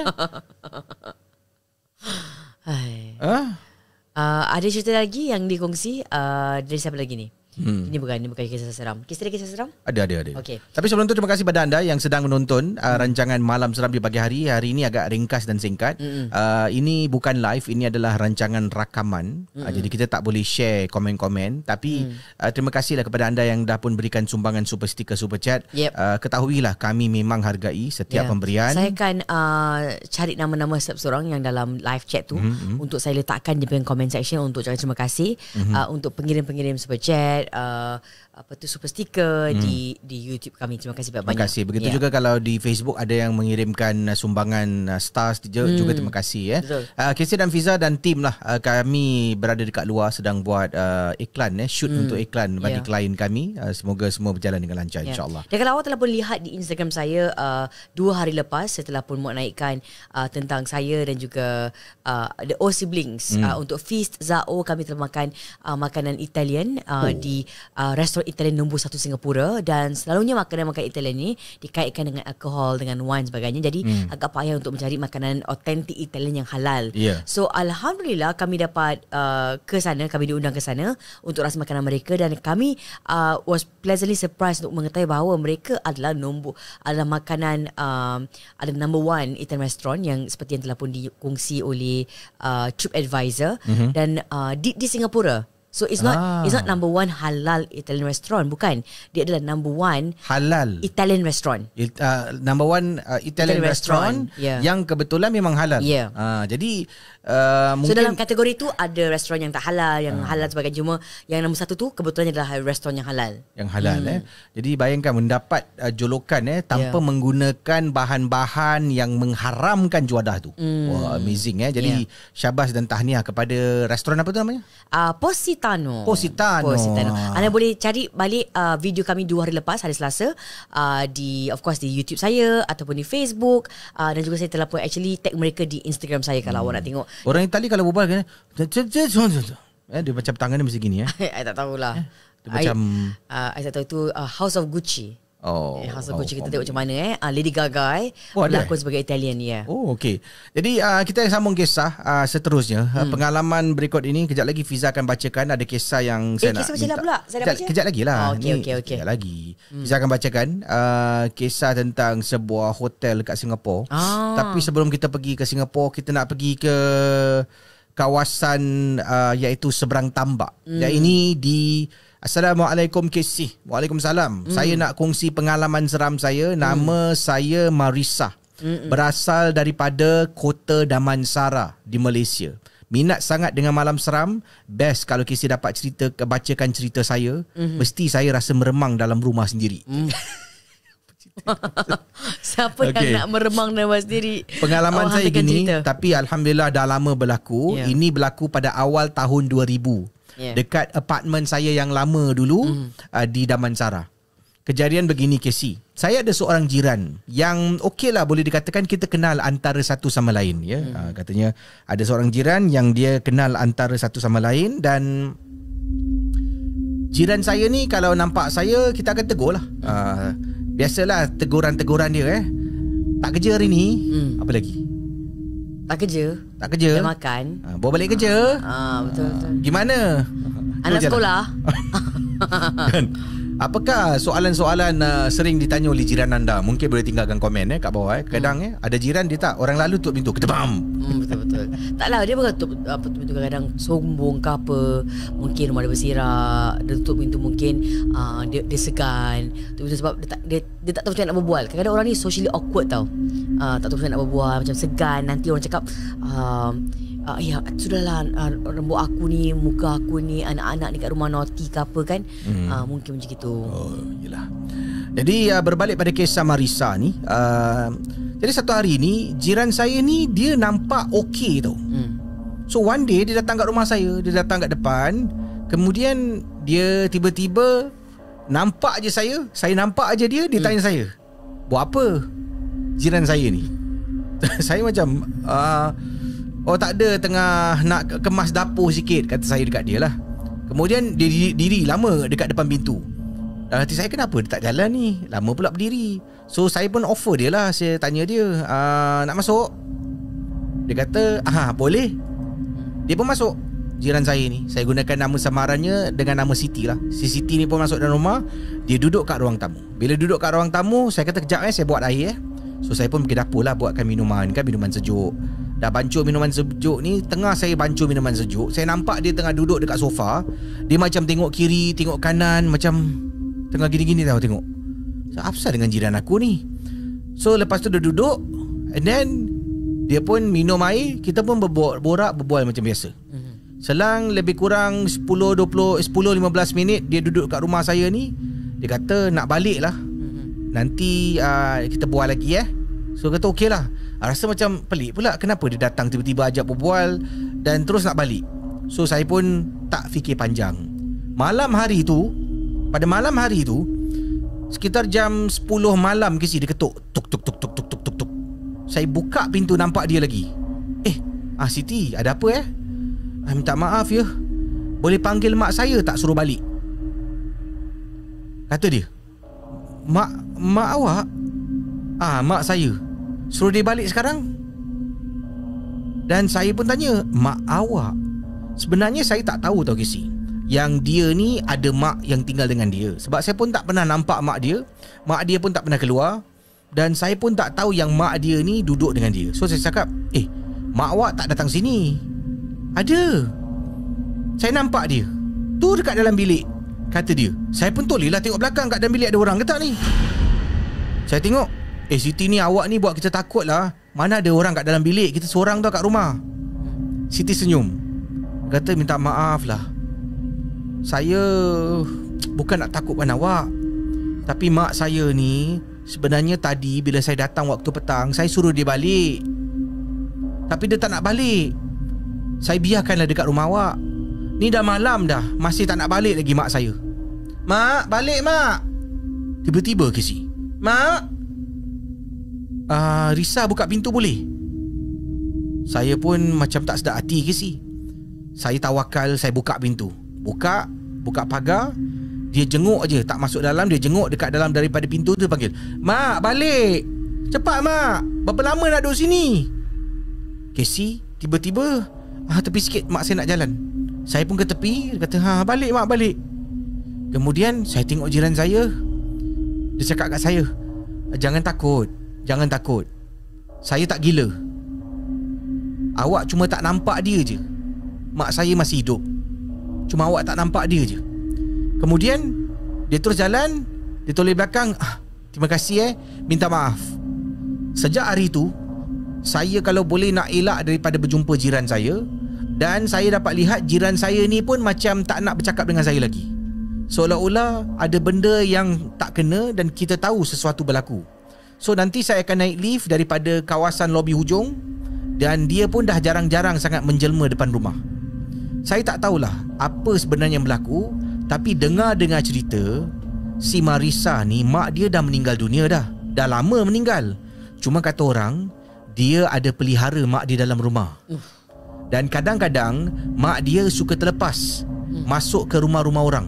Hai. Huh? Uh, ada cerita lagi yang dikongsi uh, dari siapa lagi ni? Hmm. Ini bukan, ini bukan kisah seram. Kisah kisah seram? Ada, ada, ada. Okey. Tapi sebelum tu terima kasih pada anda yang sedang menonton uh, rancangan Malam Seram di pagi hari. Hari ini agak ringkas dan singkat. Mm-hmm. Uh, ini bukan live, ini adalah rancangan rakaman. Mm-hmm. Uh, jadi kita tak boleh share komen-komen. Tapi mm. uh, terima kasihlah kepada anda yang dah pun berikan sumbangan super sticker, super chat. Yep. Uh, ketahuilah kami memang hargai setiap yeah. pemberian. Saya akan uh, cari nama-nama setiap seorang yang dalam live chat tu mm-hmm. untuk saya letakkan di comment section untuk cakap terima kasih mm-hmm. uh, untuk pengirim-pengirim super chat. Uh, apa tu super sticker hmm. di di YouTube kami. Terima kasih banyak-banyak. Terima kasih. Begitu yeah. juga kalau di Facebook ada yang mengirimkan sumbangan uh, stars hmm. juga terima kasih eh. Uh, Casey dan Fiza dan tim lah uh, kami berada dekat luar sedang buat uh, iklan eh shoot hmm. untuk iklan bagi yeah. klien kami. Uh, semoga semua berjalan dengan lancar yeah. insya-Allah. Dan kalau awak telah pun lihat di Instagram saya uh, dua hari lepas saya telah pun buat naikkan uh, tentang saya dan juga uh, the O siblings hmm. uh, untuk Feast Zao. Kami telah makan uh, makanan Italian uh, oh. di uh, restoran Italian nombor satu Singapura, dan selalunya makanan-makanan Italian ni dikaitkan dengan alkohol, dengan wine sebagainya. Jadi hmm. agak payah untuk mencari makanan autentik Italian yang halal. Yeah. So alhamdulillah kami dapat uh, ke sana, kami diundang ke sana untuk rasa makanan mereka, dan kami uh, was pleasantly surprised untuk mengetahui bahawa mereka adalah nombor adalah makanan um, ada number one Italian restaurant yang seperti yang telah pun dikongsi oleh uh, TripAdvisor mm-hmm. dan uh, di di Singapura. So it's not ah. it's not number one halal Italian restaurant, bukan. Dia adalah number one halal Italian restaurant. It, uh, number one uh, Italian, Italian restaurant, restaurant yeah. yang kebetulan memang halal. Yeah. Uh, jadi uh, so mungkin dalam kategori tu ada restoran yang tak halal, yang uh. halal sebagainya. Cuma yang nombor satu tu kebetulan adalah restoran yang halal. Yang halal hmm. eh. Jadi bayangkan mendapat uh, jolokan eh tanpa yeah. menggunakan bahan-bahan yang mengharamkan juadah tu. Hmm. Wah, amazing eh. Jadi yeah. syabas dan tahniah kepada restoran apa tu namanya? Uh, Positano. Positano. Positano. Anda boleh cari balik uh, video kami dua hari lepas, hari Selasa, uh, di of course di YouTube saya ataupun di Facebook, uh, dan juga saya telah pun actually tag mereka di Instagram saya kalau hmm. awak nak tengok. Orang Itali kalau berbual kan eh, dia macam tangan dia mesti gini eh. I tak tahulah. Eh, dia macam uh, I tak tahu tu uh, House of Gucci. Oh, eh, House of oh, Gucci kita oh, tengok macam mana eh. Uh, Lady Gaga eh oh, berlakon sebagai Italian ya. Yeah. Oh, okey. Jadi uh, kita sambung kisah uh, seterusnya. Hmm. Uh, pengalaman berikut ini kejap lagi Fiza akan bacakan. Ada kisah yang eh, saya nak kisah macam pula. Saya dah baca. Kejap lagi lah. Oh, okey okey okey. Kejap lagi. Hmm. Fiza akan bacakan uh, kisah tentang sebuah hotel dekat Singapura. Ah. Tapi sebelum kita pergi ke Singapura, kita nak pergi ke kawasan uh, iaitu seberang tambak. Hmm. Yang ini di Assalamualaikum Casey. Waalaikumsalam. Hmm. Saya nak kongsi pengalaman seram saya. Nama hmm. saya Marisa. Hmm. Berasal daripada Kota Damansara di Malaysia. Minat sangat dengan malam seram. Best kalau Casey dapat cerita, bacakan cerita saya. Hmm. Mesti saya rasa meremang dalam rumah sendiri. Hmm. Siapa okay. yang nak meremang dalam rumah sendiri? Pengalaman oh, saya gini cerita. Tapi alhamdulillah dah lama berlaku. Yeah. Ini berlaku pada awal tahun dua ribu. Yeah. Dekat apartmen saya yang lama dulu mm. uh, di Damansara. Kejadian begini Casey. Saya ada seorang jiran yang okey lah, boleh dikatakan kita kenal antara satu sama lain ya. Mm. Uh, katanya ada seorang jiran yang dia kenal antara satu sama lain, dan jiran saya ni kalau nampak saya kita akan tegur lah. Uh, biasalah teguran-teguran dia eh. Tak kerja hari ni. Mm. Apa lagi? Tak kerja. Tak kerja. Dah makan. Ha, bawa balik kerja. Ah, ha, betul betul. Gimana? Anak sekolah. Kan? Apakah soalan-soalan uh, sering ditanya oleh jiran anda? Mungkin boleh tinggalkan komen eh, kat bawah eh. Kadang hmm. eh ada jiran dia tak, orang lalu tutup pintu, ketebam. Hmm, betul-betul. Taklah dia bukan tutup, apa, tutup pintu kadang sombong ke apa. Mungkin rumah dia bersirak, dia tutup pintu mungkin uh, dia, dia segan. Tutup pintu sebab dia tak, dia, dia tak tahu macam mana nak berbual. Kadang-kadang orang ni socially awkward tau. Uh, tak tahu macam mana nak berbual, macam segan. Nanti orang cakap uh, Uh, ya sudahlah uh, rambut aku ni, muka aku ni, anak-anak ni kat rumah naughty ke apa kan. hmm. uh, Mungkin macam itu. Oh yelah. Jadi uh, berbalik pada kisah Marissa ni, uh, jadi satu hari ni jiran saya ni dia nampak okey tau. hmm. So one day dia datang kat rumah saya, dia datang kat depan. Kemudian dia tiba-tiba nampak je saya, saya nampak je dia. Dia hmm. tanya saya, buat apa jiran saya ni? Saya macam uh, oh tak ada, tengah nak kemas dapur sikit, kata saya dekat dia lah. Kemudian dia diri, diri lama dekat depan pintu. Dalam hati saya, kenapa dia tak jalan ni, lama pula berdiri. So saya pun offer dia lah. Saya tanya dia, nak masuk? Dia kata, ah boleh. Dia pun masuk, jiran saya ni. Saya gunakan nama samarannya dengan nama Siti lah. Si Siti ni pun masuk dalam rumah. Dia duduk kat ruang tamu. Bila duduk kat ruang tamu, saya kata kejap eh, saya buat air eh. So saya pun pergi dapur lah, buatkan minuman kan, minuman sejuk. Dah bancur minuman sejuk ni, tengah saya bancur minuman sejuk, saya nampak dia tengah duduk dekat sofa. Dia macam tengok kiri, tengok kanan, macam tengah gini-gini tau tengok. So, apa sah dengan jiran aku ni? So lepas tu dia duduk, and then dia pun minum air. Kita pun berborak, berbual macam biasa. Selang lebih kurang sepuluh dua puluh sepuluh lima belas minit dia duduk kat rumah saya ni. Dia kata nak balik lah, nanti uh, kita bual lagi eh. So kata okey lah. Rasa macam pelik pula, kenapa dia datang tiba-tiba ajak berbual dan terus nak balik. So saya pun tak fikir panjang. Malam hari tu, pada malam hari tu, sekitar jam sepuluh malam ke si, dia ketuk tuk tuk tuk tuk tuk tuk tuk tuk. Saya buka pintu, nampak dia lagi. Eh, ah Siti, ada apa eh? Ah, minta maaf ya, boleh panggil mak saya tak suruh balik? Kata dia. Mak mak awak? Ah, mak saya. Suruh dia balik sekarang? Dan saya pun tanya, mak awak? Sebenarnya saya tak tahu tau Casey, yang dia ni ada mak yang tinggal dengan dia. Sebab saya pun tak pernah nampak mak dia. Mak dia pun tak pernah keluar. Dan saya pun tak tahu yang mak dia ni duduk dengan dia. So saya cakap, eh, mak awak tak datang sini? Ada, saya nampak dia tu dekat dalam bilik, kata dia. Saya pun toleh lah tengok belakang, kat dalam bilik ada orang ke tak ni. Saya tengok, eh Siti ni, awak ni buat kita takut lah. Mana ada orang kat dalam bilik, kita seorang tau kat rumah. Siti senyum, kata minta maaf lah, saya bukan nak takutkan awak, tapi mak saya ni sebenarnya tadi bila saya datang waktu petang, saya suruh dia balik, tapi dia tak nak balik. Saya biarkanlah dekat rumah awak. Ni dah malam dah, masih tak nak balik lagi mak saya. Mak, balik mak. Tiba-tiba ke si, mak, uh, Risa buka pintu boleh? Saya pun macam tak sedar hati ke si. Saya tawakal, saya buka pintu. Buka, buka pagar. Dia jenguk aje, tak masuk dalam. Dia jenguk dekat dalam daripada pintu tu, panggil, mak, balik. Cepat mak, berapa lama nak duduk sini? Casey tiba-tiba, ah, tepi sikit, mak saya nak jalan. Saya pun ke tepi. Dia kata, ha, balik mak, balik. Kemudian saya tengok jiran saya. Dia cakap kat saya, jangan takut, jangan takut, saya tak gila. Awak cuma tak nampak dia je. Mak saya masih hidup, cuma awak tak nampak dia je. Kemudian dia terus jalan. Dia toleh belakang, ah, terima kasih eh, minta maaf. Sejak hari tu, saya kalau boleh nak elak daripada berjumpa jiran saya. Dan saya dapat lihat jiran saya ni pun macam tak nak bercakap dengan saya lagi. Seolah-olah ada benda yang tak kena dan kita tahu sesuatu berlaku. So nanti saya akan naik lift daripada kawasan lobi hujung, dan dia pun dah jarang-jarang sangat menjelma depan rumah. Saya tak tahulah apa sebenarnya yang berlaku, tapi dengar-dengar cerita, si Marissa ni mak dia dah meninggal dunia dah. Dah lama meninggal. Cuma kata orang, dia ada pelihara mak dia dalam rumah. Dan kadang-kadang mak dia suka terlepas masuk ke rumah-rumah orang.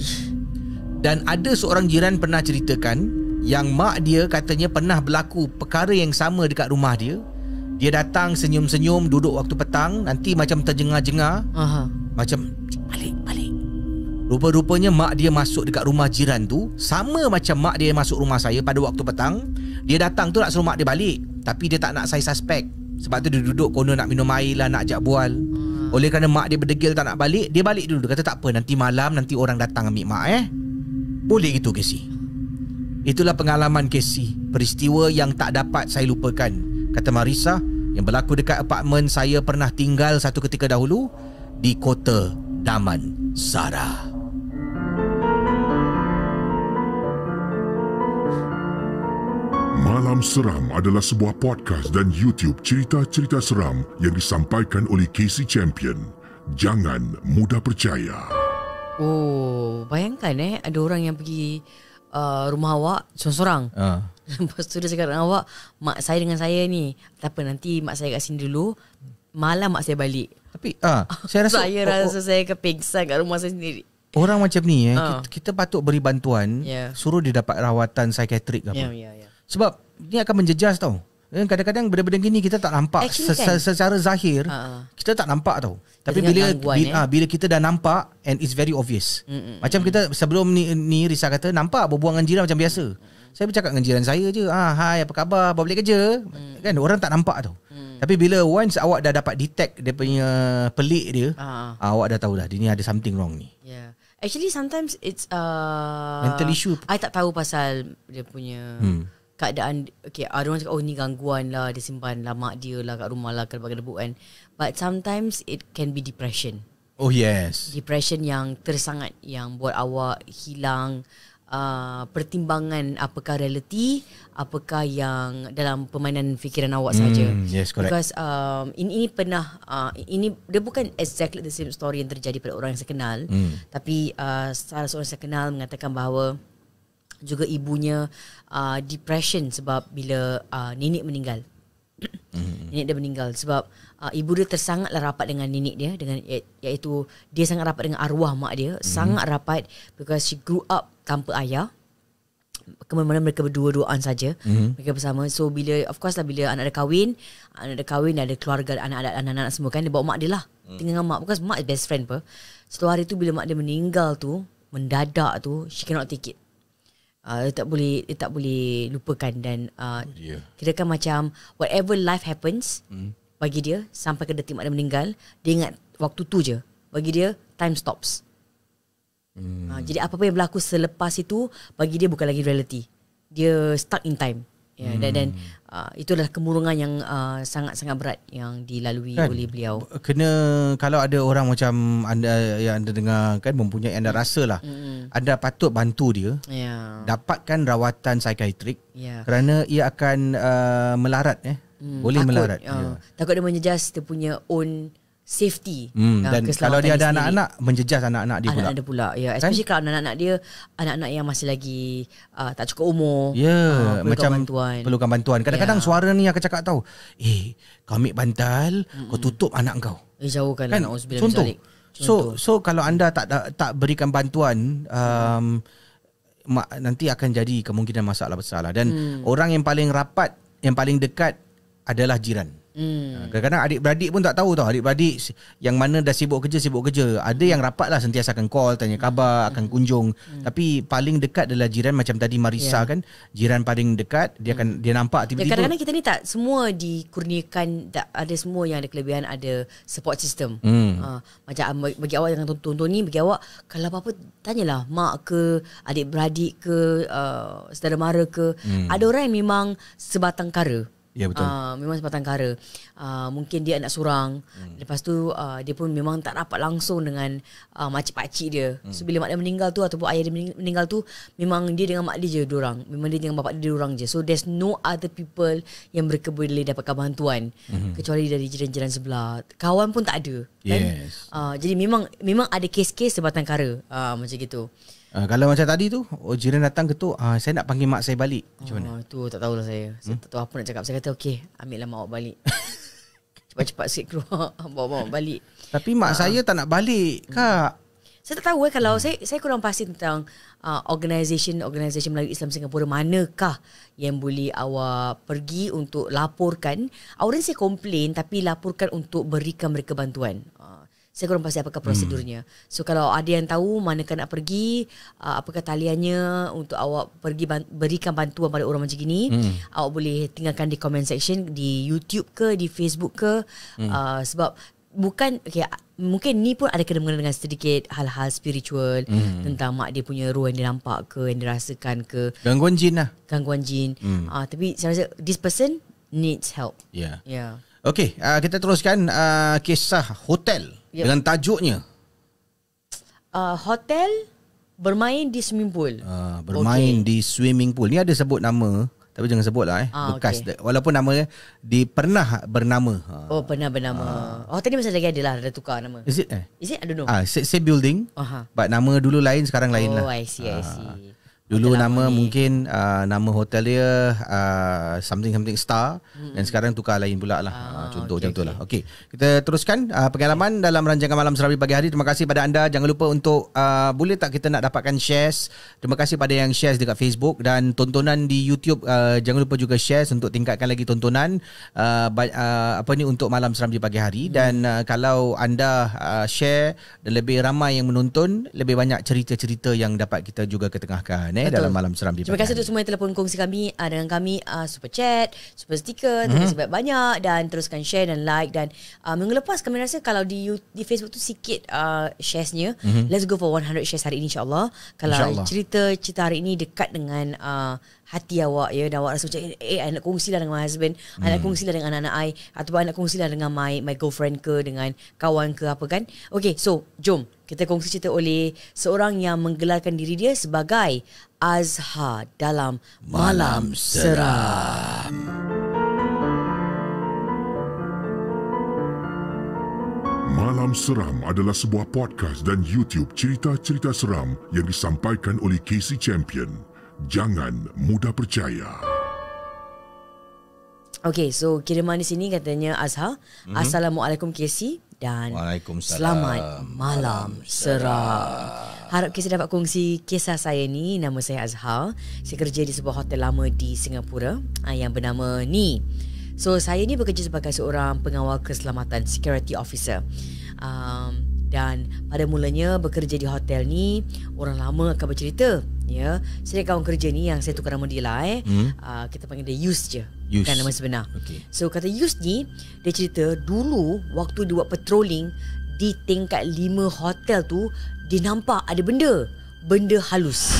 Dan ada seorang jiran pernah ceritakan yang mak dia katanya pernah berlaku perkara yang sama dekat rumah dia. Dia datang senyum-senyum, duduk waktu petang, nanti macam terjengar-jengar. Aha. Macam balik, balik. Rupa-rupanya mak dia masuk dekat rumah jiran tu sama macam mak dia masuk rumah saya pada waktu petang. Dia datang tu nak suruh mak dia balik, tapi dia tak nak saya suspek. Sebab tu dia duduk kono nak minum air lah, nak ajak bual. hmm. Oleh kerana mak dia berdegil tak nak balik, dia balik dulu. Dia kata tak apa, nanti malam nanti orang datang ambil mak eh. Boleh gitu Casey. Itulah pengalaman Casey, peristiwa yang tak dapat saya lupakan, kata Marissa, yang berlaku dekat apartmen saya pernah tinggal satu ketika dahulu di Kota Damansara. Malam Seram adalah sebuah podcast dan YouTube cerita-cerita seram yang disampaikan oleh Casey Champion. Jangan mudah percaya. Oh, bayangkan eh ada orang yang pergi uh, rumah awak seorang-seorang. Ha. Lepas tu dia cakap dengan awak, mak saya dengan saya ni, tak apa nanti mak saya kat sini dulu, malam mak saya balik. Tapi ah, saya rasa Saya rasa saya kepingsan kat rumah saya sendiri. orang macam ni eh, Ah. kita, kita patut beri bantuan, Yeah. suruh dia dapat rawatan psikiatrik ke apa. Ya, ya, ya. Sebab ni akan menjejas tau. Dan kadang-kadang benda-benda gini kita tak nampak Actually se- kan. secara zahir. Ha. Kita tak nampak tau. Tapi tengok bila gangguan, bila, eh. ah, bila kita dah nampak and it's very obvious. Mm-mm. Macam kita sebelum ni, ni Risa kata nampak berbual dengan jiran macam biasa. Saya bercakap dengan jiran saya je. Ah, hai apa khabar? Bawa balik kerja. Mm. Kan orang tak nampak tau. Mm. Tapi bila once awak dah dapat detect dia punya pelik dia, Ah. ah, awak dah tahu dah dia ni ada something wrong ni. Yeah. Actually sometimes it's uh, Mental issue. I tak tahu pasal dia punya Hmm. keadaan. Okay, ada orang cakap oh ni gangguan lah, dia simpan lah mak dia lah kat rumah lah, kedebuk kan. But sometimes it can be depression. Oh yes. Depression yang tersangat, yang buat awak hilang uh, pertimbangan apakah realiti, apakah yang dalam permainan fikiran awak Hmm, saja. yes, correct. Because um, ini, ini pernah uh, ini dia bukan exactly the same story yang terjadi pada orang yang saya kenal, Hmm. tapi uh, salah seorang saya kenal mengatakan bahawa juga ibunya uh, depression sebab bila uh, nenek meninggal. Mm-hmm. Nenek dia meninggal sebab uh, ibu dia tersangatlah rapat dengan nenek dia, dengan iaitu dia sangat rapat dengan arwah mak dia, mm-hmm. sangat rapat because she grew up tanpa ayah. Kemana-mana mereka berdua-duaan saja, mm-hmm. mereka bersama. So bila of course lah bila anak dia kahwin, anak dia kahwin ada keluarga, anak-anak anak-anak semua kan, dia bawa mak dia lah. Mm. Tinggal dengan mak because mak is best friend apa. Satu hari tu bila mak dia meninggal tu, mendadak tu, she cannot take it. Uh, dia tak boleh dia tak boleh lupakan dan uh, Oh, yeah. kira kan macam whatever life happens Hmm. bagi dia sampai ke detik mak dia meninggal, dia ingat waktu tu je. Bagi dia time stops. Hmm. Uh, jadi apa-apa yang berlaku selepas itu bagi dia bukan lagi reality. Dia stuck in time. Ya, dan, dan uh, itu adalah kemurungan yang uh, sangat-sangat berat yang dilalui Kan, oleh beliau. Kena kalau ada orang macam anda yang anda dengar kan mempunyai anda rasa lah, Mm-mm. anda patut bantu dia Ya. dapatkan rawatan psikiatrik Ya. kerana ia akan uh, melarat eh. Hmm, Boleh takut, melarat. uh, Ya. Takut dia menjejas dia punya own safety. Hmm, uh, dan kalau dia ada anak-anak menjejas anak-anak dia pula. Anak-anak dia pula. Ya, especially kan? Kalau anak-anak dia anak-anak yang masih lagi uh, tak cukup umur. Ya, uh, macam bantuan. perlukan bantuan. Kadang-kadang Ya. suara ni akan cakap tahu, "Eh, kau ambil bantal, mm-mm, kau tutup anak kau." Eh, jauhkan Kan? lah. Auzubillah Contoh. min zalik. So so kalau anda tak tak berikan bantuan, um, mak, nanti akan jadi kemungkinan masalah besar lah. Dan Hmm. orang yang paling rapat, yang paling dekat adalah jiran. Hmm. Kadang-kadang adik-beradik pun tak tahu tau. Adik-beradik yang mana dah sibuk kerja, sibuk kerja. Ada yang rapat lah, sentiasa akan call, tanya khabar, akan kunjung. Hmm. Tapi paling dekat adalah jiran. Macam tadi Marissa Yeah. kan, jiran paling dekat. Dia akan dia nampak Ya, tiba-tiba. kadang-kadang kita ni tak semua dikurniakan, tak, ada semua yang ada kelebihan, ada support system. Hmm. Uh, macam bagi, bagi awak yang tonton ni, bagi awak kalau apa-apa tanyalah mak ke, adik-beradik ke, uh, saudara mara ke. Hmm. Ada orang yang memang sebatang kara. Ya, betul. Uh, memang sebatang kara. Uh, mungkin dia anak seorang. Hmm. Lepas tu uh, dia pun memang tak rapat langsung dengan uh, makcik-pakcik dia. Hmm. So bila mak dia meninggal tu ataupun ayah dia meninggal tu, memang dia dengan mak dia je diorang. Memang dia dengan bapak dia diorang je. So there's no other people yang mereka boleh dapatkan bantuan, hmm, kecuali dari jiran-jiran sebelah. Kawan pun tak ada. Kan? Yes. Uh, jadi memang memang ada kes-kes sebatang kara. Uh, macam gitu. Uh, kalau macam tadi tu, oh, jiran datang ketuk, uh, saya nak panggil mak saya balik. Macam mana? Oh, tu tak tahulah saya. Saya hmm? tak tahu apa nak cakap. Saya kata okey, ambillah mak awak balik. Cepat-cepat sikit keluar, bawa mak balik. Tapi mak saya tak nak balik, Kak. Saya tak tahu eh kalau hmm. saya saya kurang pasti tentang uh, organisation organisation Melayu Islam Singapura manakah yang boleh awak pergi untuk laporkan. Awak say komplain tapi laporkan untuk berikan mereka bantuan. Uh, saya korang pasti apakah prosedurnya. Hmm. So kalau ada yang tahu manakah nak pergi, uh, apakah taliannya untuk awak pergi ban- berikan bantuan pada orang macam gini, hmm. awak boleh tinggalkan di comment section di YouTube ke, di Facebook ke, hmm. uh, sebab bukan okay, mungkin ni pun ada kena-mengena dengan sedikit hal-hal spiritual, hmm. tentang mak dia punya roh yang dia nampak ke, yang dia rasakan ke, gangguan jin lah. Gangguan jin. Hmm. Uh, tapi saya rasa this person needs help. Ya. Yeah. Yeah. Okey, uh, kita teruskan uh, kisah hotel. Yep. Dengan tajuknya uh, hotel bermain di swimming pool. uh, Bermain okay. di swimming pool. Ni ada sebut nama, tapi jangan sebut lah eh. Ah, bekas okay. Walaupun nama di pernah bernama. Oh, pernah bernama. uh. Oh, tadi masa lagi ada lah, ada tukar nama. Is it eh? Is it? I don't know. Ah, same building, uh-huh. but nama dulu lain, sekarang lain oh, lah. Oh, I see, I see. uh. Dulu hotel nama mungkin uh, nama hotel dia uh, something something star, hmm. dan sekarang tukar lain pula lah. Ah, uh, contoh okay, macam tu lah. Okey, kita teruskan uh, pengalaman dalam rancangan Malam Seram di pagi hari. Terima kasih pada anda. Jangan lupa untuk uh, boleh tak kita nak dapatkan shares. Terima kasih pada yang share dekat Facebook dan tontonan di YouTube. Uh, jangan lupa juga share untuk tingkatkan lagi tontonan uh, uh, apa ni untuk Malam Seram di pagi hari. Hmm. Dan uh, kalau anda uh, share dan lebih ramai yang menonton, lebih banyak cerita-cerita yang dapat kita juga ketengahkan. Eh, dalam Malam Seram di pagi. Terima kasih untuk semua yang telah pun kongsi kami uh, dengan kami uh, super chat, super sticker. Terima kasih banyak-banyak dan teruskan share dan like. Dan uh, minggu lepas kami rasa kalau di di Facebook tu sikit uh, sharesnya. Mm-hmm. Let's go for one hundred shares hari ini insyaAllah. Kalau insya cerita-cerita hari ini dekat dengan uh, hati awak ya, dan awak rasa macam eh, eh I nak kongsilah dengan my husband, hmm. I nak kongsilah dengan anak-anak I, ataupun I nak kongsilah dengan my my girlfriend ke, dengan kawan ke apa kan. Okay, so jom kita kongsi cerita oleh seorang yang menggelarkan diri dia sebagai Azhar dalam Malam, Malam Seram. Malam Seram adalah sebuah podcast dan YouTube cerita-cerita seram yang disampaikan oleh Casey Champion. Jangan mudah percaya. Okay, so kiriman di sini katanya Azhar. Mm-hmm. Assalamualaikum Casey dan Waalaikumsalam. Selamat Malam Seram. Harap Casey dapat kongsi kisah saya ni. Nama saya Azhar. Saya kerja di sebuah hotel lama di Singapura yang bernama Ni. So saya ni bekerja sebagai seorang pengawal keselamatan, security officer. Um, dan pada mulanya bekerja di hotel ni, orang lama akan bercerita. Ya, saya kawan kerja ni yang saya tukar nama dia lah eh. Hmm. Uh, kita panggil dia Yus je. Yus. Bukan nama sebenar. Okay. So kata Yus ni, dia cerita dulu waktu dia buat patrolling di tingkat lima hotel tu, dia nampak ada benda. Benda halus.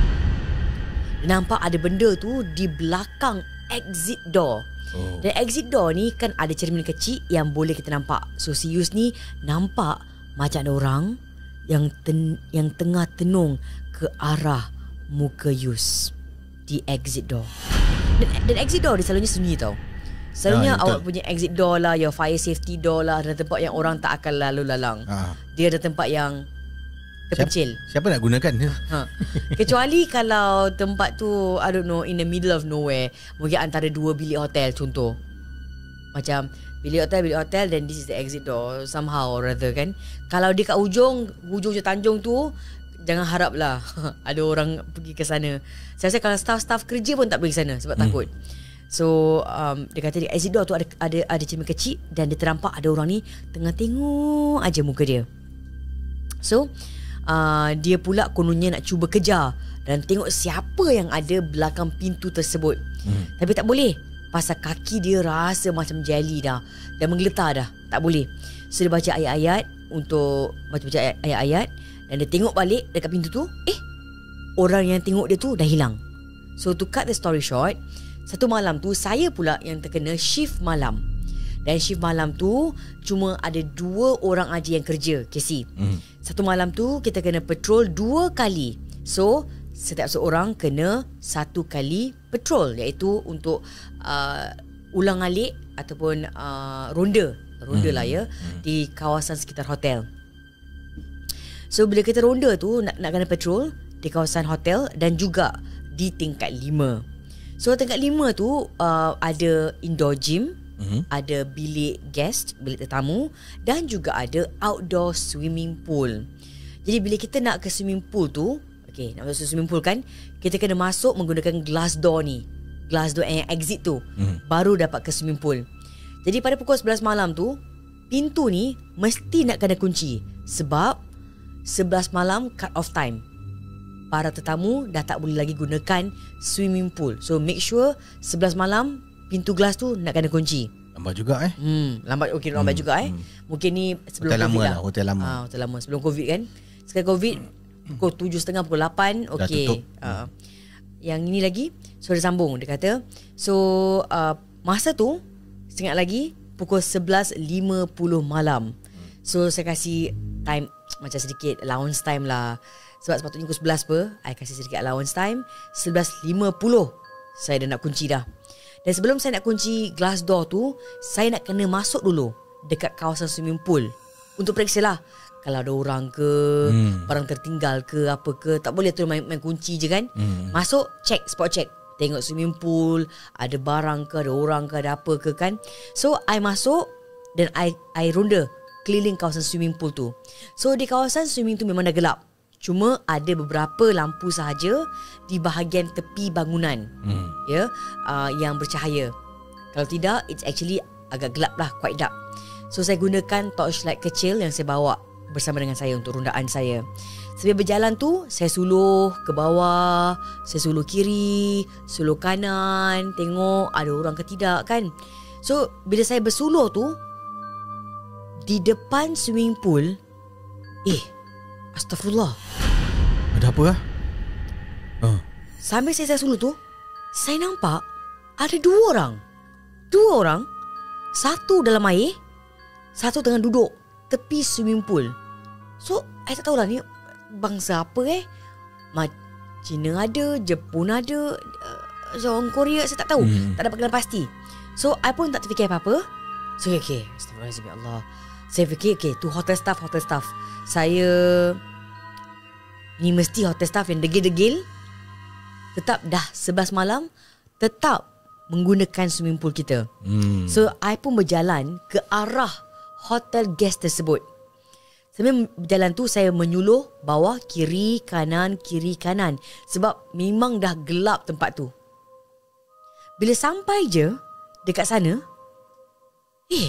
Dia nampak ada benda tu di belakang exit door. Oh. Dan exit door ni kan ada cermin kecil yang boleh kita nampak. So si Yus ni nampak macam ada orang yang ten, yang tengah tenung ke arah muka Yus di exit door. Dan, dan exit door dia selalunya sunyi tau. Selalunya nah, awak punya exit door lah, your fire safety door lah, ada tempat yang orang tak akan lalu lalang. Ah. Dia ada tempat yang terpencil. Siapa, siapa nak gunakan? Ha. Kecuali kalau tempat tu I don't know, in the middle of nowhere, mungkin antara dua bilik hotel contoh. Macam bilik hotel, bilik hotel, then this is the exit door somehow or rather kan. Kalau dia kat ujung, ujung tanjung tu, jangan harap lah ada orang pergi ke sana. Saya rasa kalau staff-staff kerja pun tak pergi ke sana sebab hmm. takut. So um, dia kata di exit door tu ada ada ada cermin kecil dan dia ternampak ada orang ni tengah tengok aja muka dia. So uh, dia pula kononnya nak cuba kejar dan tengok siapa yang ada belakang pintu tersebut. Hmm. Tapi tak boleh. Pasal kaki dia rasa macam jelly dah. Dah menggeletar dah. Tak boleh. So dia baca ayat-ayat untuk baca-baca ayat-ayat. Dan dia tengok balik dekat pintu tu. Eh, orang yang tengok dia tu dah hilang. So to cut the story short, satu malam tu saya pula yang terkena shift malam. Dan shift malam tu cuma ada dua orang aja yang kerja, Casey. Mm. Satu malam tu kita kena patrol dua kali. So setiap seorang kena satu kali patrol, iaitu untuk uh, ulang alik ataupun uh, ronda ronda hmm. lah ya hmm. di kawasan sekitar hotel. So bila kita ronda tu nak, nak kena patrol di kawasan hotel dan juga di tingkat lima. So tingkat lima tu uh, ada indoor gym, hmm. ada bilik guest, bilik tetamu, dan juga ada outdoor swimming pool. Jadi bila kita nak ke swimming pool tu, okay, nak masuk swimming pool kan, kita kena masuk menggunakan glass door ni. Glass door yang exit tu. Hmm. Baru dapat ke swimming pool. Jadi pada pukul sebelas malam tu, pintu ni mesti nak kena kunci. Sebab sebelas malam cut off time. Para tetamu dah tak boleh lagi gunakan swimming pool. So make sure sebelas malam pintu gelas tu nak kena kunci. Lambat juga eh. Hmm, lambat okey lambat hmm, juga eh. Hmm. Mungkin ni sebelum hotel COVID lama lah. lah. Hotel lama. Ha, hotel lama sebelum COVID kan. Sekarang COVID pukul tujuh tiga puluh, pukul lapan okey. Uh, yang ini lagi so dia sambung, dia kata so uh, masa tu ingat lagi pukul sebelas lima puluh malam. So saya kasih time macam sedikit allowance time lah. Sebab sepatutnya pukul sebelas apa, I kasih sedikit allowance time. Sebelas lima puluh saya dah nak kunci dah. Dan sebelum saya nak kunci glass door tu, saya nak kena masuk dulu dekat kawasan swimming pool untuk periksa lah kalau ada orang ke, hmm. barang tertinggal ke, apa ke. Tak boleh tu main, main kunci je kan. hmm. Masuk, check, spot check, tengok swimming pool, ada barang ke, ada orang ke, ada apa ke kan. So I masuk dan I, I ronda keliling kawasan swimming pool tu. So di kawasan swimming tu memang dah gelap. Cuma ada beberapa lampu sahaja di bahagian tepi bangunan, hmm. ya, uh, yang bercahaya. Kalau tidak, it's actually agak gelap lah, quite dark. So saya gunakan torchlight kecil yang saya bawa bersama dengan saya untuk rundaan saya. Sambil berjalan tu, saya suluh ke bawah, saya suluh kiri, suluh kanan, tengok ada orang ke tidak kan. So bila saya bersuluh tu, di depan swimming pool, eh, astagfirullah, ada apa lah? Uh. Sambil saya, saya suluh tu, saya nampak ada dua orang. Dua orang, satu dalam air, satu tengah duduk tepi swimming pool. So saya tak tahulah ni bangsa apa eh. Cina ada, Jepun ada, uh, orang Korea, saya tak tahu. hmm. Tak dapat kenal pasti. So I pun tak terfikir apa-apa. So okay, okay. Astagfirullahaladzim, ya Allah. Saya fikir okay, tu hotel staff, hotel staff. Saya ni mesti hotel staff yang degil-degil. Tetap dah sebelas malam, tetap menggunakan swimming pool kita. hmm. So I pun berjalan ke arah hotel guest tersebut. Sambil berjalan tu, saya menyuluh bawah, kiri, kanan, kiri, kanan. Sebab memang dah gelap tempat tu. Bila sampai je dekat sana, eh,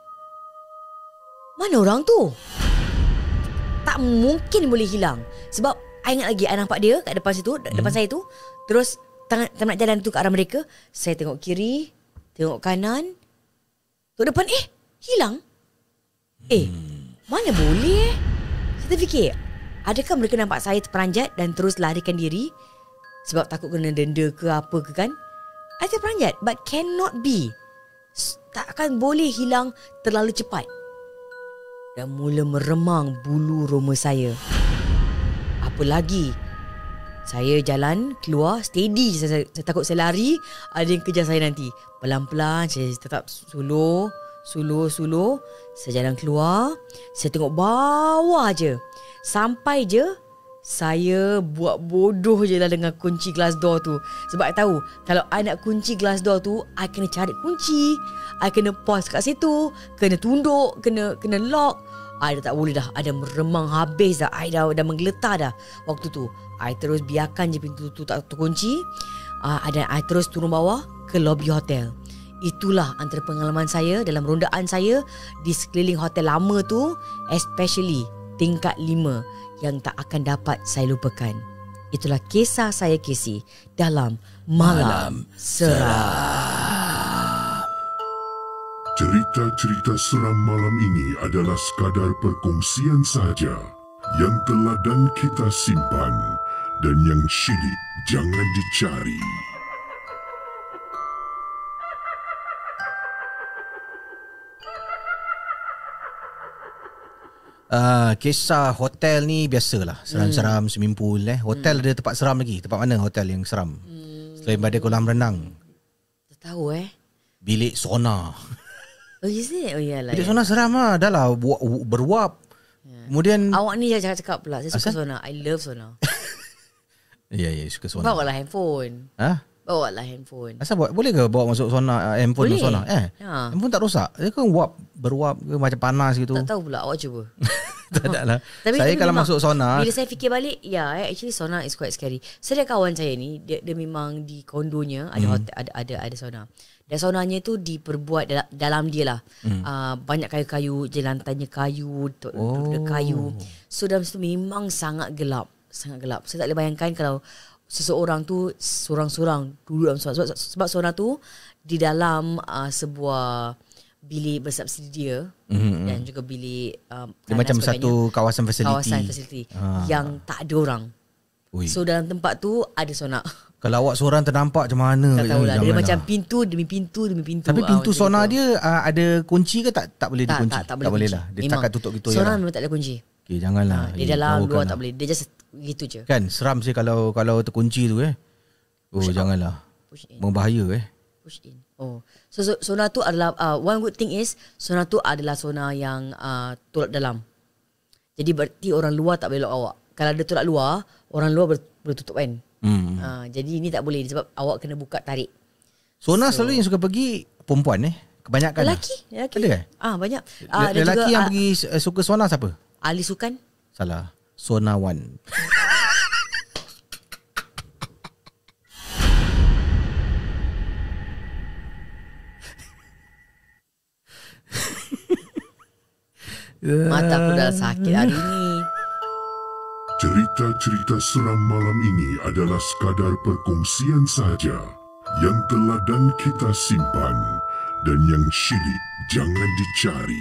mana orang tu? Tak mungkin boleh hilang. Sebab I ingat lagi, I nampak dia kat depan situ, hmm. depan saya tu. Terus tangan, tangan nak jalan tu ke arah mereka. Saya tengok kiri, tengok kanan, tengok depan, eh, hilang. Eh, mana boleh eh? Saya terfikir, adakah mereka nampak saya terperanjat dan terus larikan diri sebab takut kena denda ke apa ke kan? I terperanjat, but cannot be. Takkan boleh hilang terlalu cepat. Dan mula meremang bulu roma saya. Apa lagi? Saya jalan keluar steady je. Saya, saya takut saya lari, ada yang kejar saya nanti. Pelan-pelan saya tetap suluh, suluh, suluh. Saya jalan keluar, saya tengok bawah je. Sampai je saya buat bodoh je lah dengan kunci glass door tu. Sebab I tahu kalau I nak kunci glass door tu, I kena cari kunci, I kena pause kat situ, kena tunduk, kena kena lock. I dah tak boleh dah. I dah meremang habis dah. I dah, dah menggeletar dah waktu tu. I terus biarkan je pintu tu tak terkunci. uh, Dan I terus turun bawah ke lobby hotel. Itulah antara pengalaman saya dalam rondaan saya di sekeliling hotel lama tu, especially tingkat lima, yang tak akan dapat saya lupakan. Itulah kisah saya, Casey, dalam Malam, Malam Seram. Cerita-cerita seram malam ini adalah sekadar perkongsian sahaja yang telah dan kita simpan, dan yang syilid jangan dicari. Uh, kisah hotel ni biasalah, seram-seram, hmm. swimming pool eh. Hotel hmm. ada tempat seram lagi. Tempat mana hotel yang seram? Hmm. Selain pada kolam renang. Tak tahu eh. Bilik sauna. Oh, is it? Oh, iyalah. Bilik sauna seram lah. Dah lah beruap. Yeah. Kemudian awak ni jangan cakap pula. Saya suka sauna. I love sauna. Ya, ya, suka sauna. Bawa lah handphone. Ha? Bawa lah handphone. Asal buat? Boleh ke bawa masuk sauna, uh, handphone boleh. Masuk sauna? Eh, ya. Handphone tak rosak? Dia kan wap, beruap ke macam panas gitu? Tak tahu pula, awak cuba. Tak nak lah. Tapi Saya tapi kalau memang, masuk sauna, bila saya fikir balik, ya, yeah, actually sauna is quite scary. Saya ada kawan saya ni, dia, dia memang di kondonya ada Hmm. hotel, ada ada ada sauna. Dan saunanya tu diperbuat dalam, dalam dia lah. Hmm. Uh, banyak kayu-kayu, je lantainya kayu, tu, Oh. kayu. So dalam situ memang sangat gelap, sangat gelap. Saya tak boleh bayangkan kalau seseorang tu sorang-sorang duduk dalam sauna. Sebab, sebab sauna tu di dalam uh, sebuah bilik bersubsidia mm-hmm. dan juga bilik um, dia macam satu kawasan fasiliti. Kawasan fasiliti ha. yang tak ada orang. Ui. So dalam tempat tu ada sauna. Kalau awak seorang ternampak macam mana? Tak tahulah. Dia Janganlah. macam pintu demi pintu demi pintu. Tapi pintu ah, sauna gitu. dia uh, ada kunci ke tak tak boleh tak, dikunci? tak, tak, boleh, boleh kunci. lah. Dia Memang. takat tutup gitu Sauna ya. memang tak ada kunci. Okey, janganlah. Ha, dia Eh, dalam tahukan luar lah. tak boleh. Dia just gitu je. Kan seram sih kalau kalau terkunci tu eh. Oh, Push janganlah. Push in. Membahaya eh. Push in. Oh. So, so sauna tu adalah uh, one good thing is sauna tu adalah sauna yang uh, tolak dalam. Jadi berarti orang luar tak boleh lock awak. Kalau ada tolak luar, orang luar boleh, boleh tutup kan. Hmm. Uh, jadi ini tak boleh sebab awak kena buka tarik. Sauna So- selalu yang suka pergi perempuan eh. Kebanyakan lah. Lelaki, lelaki. Ada eh? Ah banyak. Le- Ah ada Lelaki juga yang ah, pergi uh, suka sauna siapa? ahli sukan. Salah. Sauna One. Mata aku dah sakit hari ni. Cerita-cerita seram malam ini adalah sekadar perkongsian sahaja yang telah dan kita simpan dan yang syilid jangan dicari.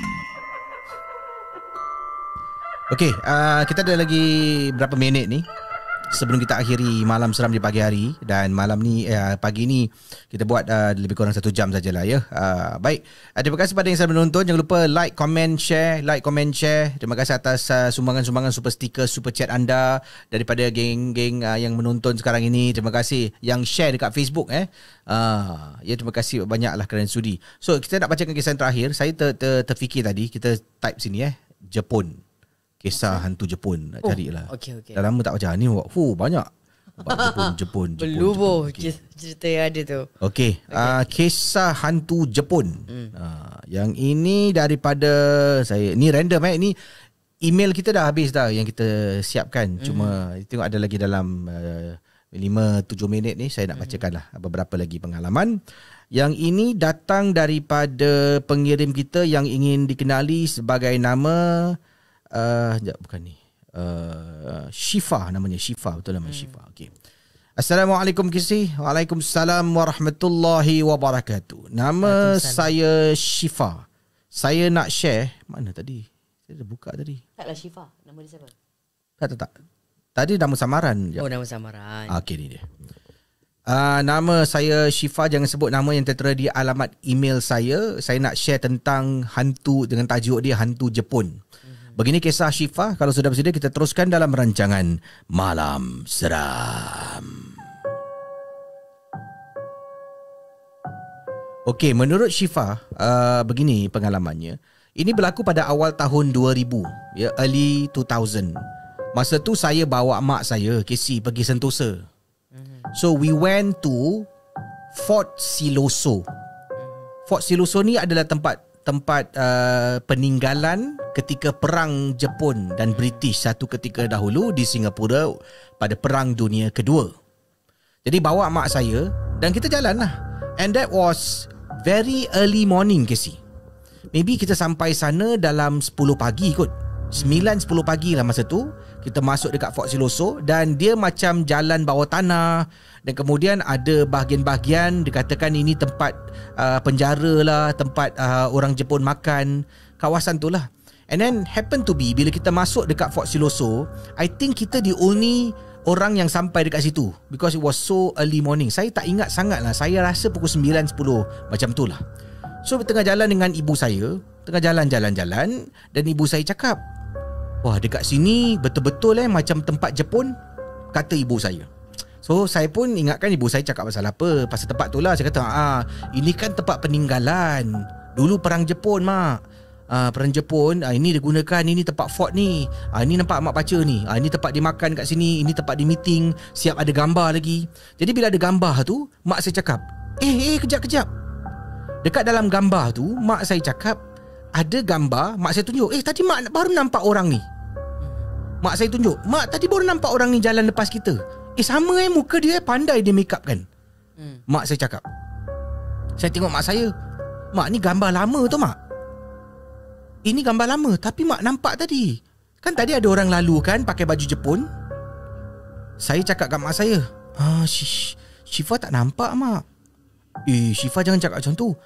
Okey, uh, kita ada lagi berapa minit ni sebelum kita akhiri malam seram di pagi hari. Dan malam ni uh, pagi ni kita buat uh, lebih kurang satu jam sajalah ya. Uh, baik, uh, terima kasih kepada yang sedang menonton. Jangan lupa like, comment, share. Like, comment, share. Terima kasih atas uh, sumbangan-sumbangan super sticker, super chat anda daripada geng-geng uh, yang menonton sekarang ini. Terima kasih yang share dekat Facebook eh. Uh, ya, terima kasih banyaklah kerana sudi. So kita nak bacakan kisah yang terakhir. Saya ter, ter, terfikir tadi kita type sini eh, Jepun. Kisah hantu Jepun. Nak Oh, carilah. okey, okey. Dah lama tak baca. Ni hu banyak. Jepun, Jepun, Jepun. Berlubuh Jepun. cerita yang ada tu. Okey, okay. uh, kisah hantu Jepun. Hmm. Uh, yang ini daripada saya. Ni random eh. Ni email kita dah habis dah yang kita siapkan. Hmm. Cuma tengok ada lagi dalam uh, lima tujuh minit ni saya nak bacakan lah beberapa lagi pengalaman. Yang ini datang daripada pengirim kita yang ingin dikenali sebagai nama uh, sekejap, bukan ni. Uh, Syifa namanya. Syifa, betul nama hmm. Syifa. Okey. Assalamualaikum Kisi. Waalaikumsalam warahmatullahi wabarakatuh. Nama saya Syifa. Saya nak share. Mana tadi? Saya dah buka tadi. Taklah Syifa. Nama dia siapa? Tak, tak, tak. Tadi nama samaran. Oh, nama samaran. Okey, ni dia. Uh, nama saya Syifa. Jangan sebut nama yang tertera di alamat email saya. Saya nak share tentang hantu dengan tajuk dia Hantu Jepun. Begini kisah Syifa. Kalau sudah bersedia, kita teruskan dalam rancangan Malam Seram. Okey, menurut Syifa, uh, begini pengalamannya. Ini berlaku pada awal tahun dua ribu, ya, early two thousand. Masa tu saya bawa mak saya, Casey, pergi Sentosa. So we went to Fort Siloso. Fort Siloso ni adalah tempat tempat uh, peninggalan ketika perang Jepun dan British satu ketika dahulu di Singapura pada Perang Dunia Kedua. Jadi bawa mak saya dan kita jalan lah. And that was very early morning, Casey. Maybe kita sampai sana dalam sepuluh pagi kot. sembilan sepuluh pagi lah masa tu. Kita masuk dekat Fort Siloso dan dia macam jalan bawah tanah. Dan kemudian ada bahagian-bahagian dikatakan ini tempat uh, penjara lah, tempat uh, orang Jepun makan. Kawasan tu lah. And then happen to be bila kita masuk dekat Fort Siloso, I think kita the only orang yang sampai dekat situ because it was so early morning. Saya tak ingat sangat lah. Saya rasa pukul sembilan sepuluh macam tu lah. So tengah jalan dengan ibu saya, tengah jalan-jalan-jalan dan ibu saya cakap, wah, dekat sini betul-betul eh macam tempat Jepun, kata ibu saya. So saya pun ingatkan ibu saya cakap pasal apa. Pasal tempat tu lah. Saya kata, ah, ini kan tempat peninggalan dulu perang Jepun, mak. Ah, perang Jepun, ah, ini digunakan, ini tempat fort ni. Ah, ini nampak mak baca ni. Ah, ini tempat dia makan kat sini, ini tempat dia meeting. Siap ada gambar lagi. Jadi bila ada gambar tu, mak saya cakap, Eh, eh, kejap-kejap. Dekat dalam gambar tu, mak saya cakap, ada gambar, mak saya tunjuk, eh tadi mak baru nampak orang ni. Mak saya tunjuk, mak tadi baru nampak orang ni jalan lepas kita. Eh sama eh muka dia, pandai dia make up kan. hmm. Mak saya cakap. Saya tengok mak saya, mak ni gambar lama tu mak. Ini gambar lama, tapi mak nampak tadi. Kan tadi ada orang lalu kan pakai baju Jepun. Saya cakap kat mak saya, ah, Shish, Syifa tak nampak mak. Eh Syifa jangan cakap macam tu.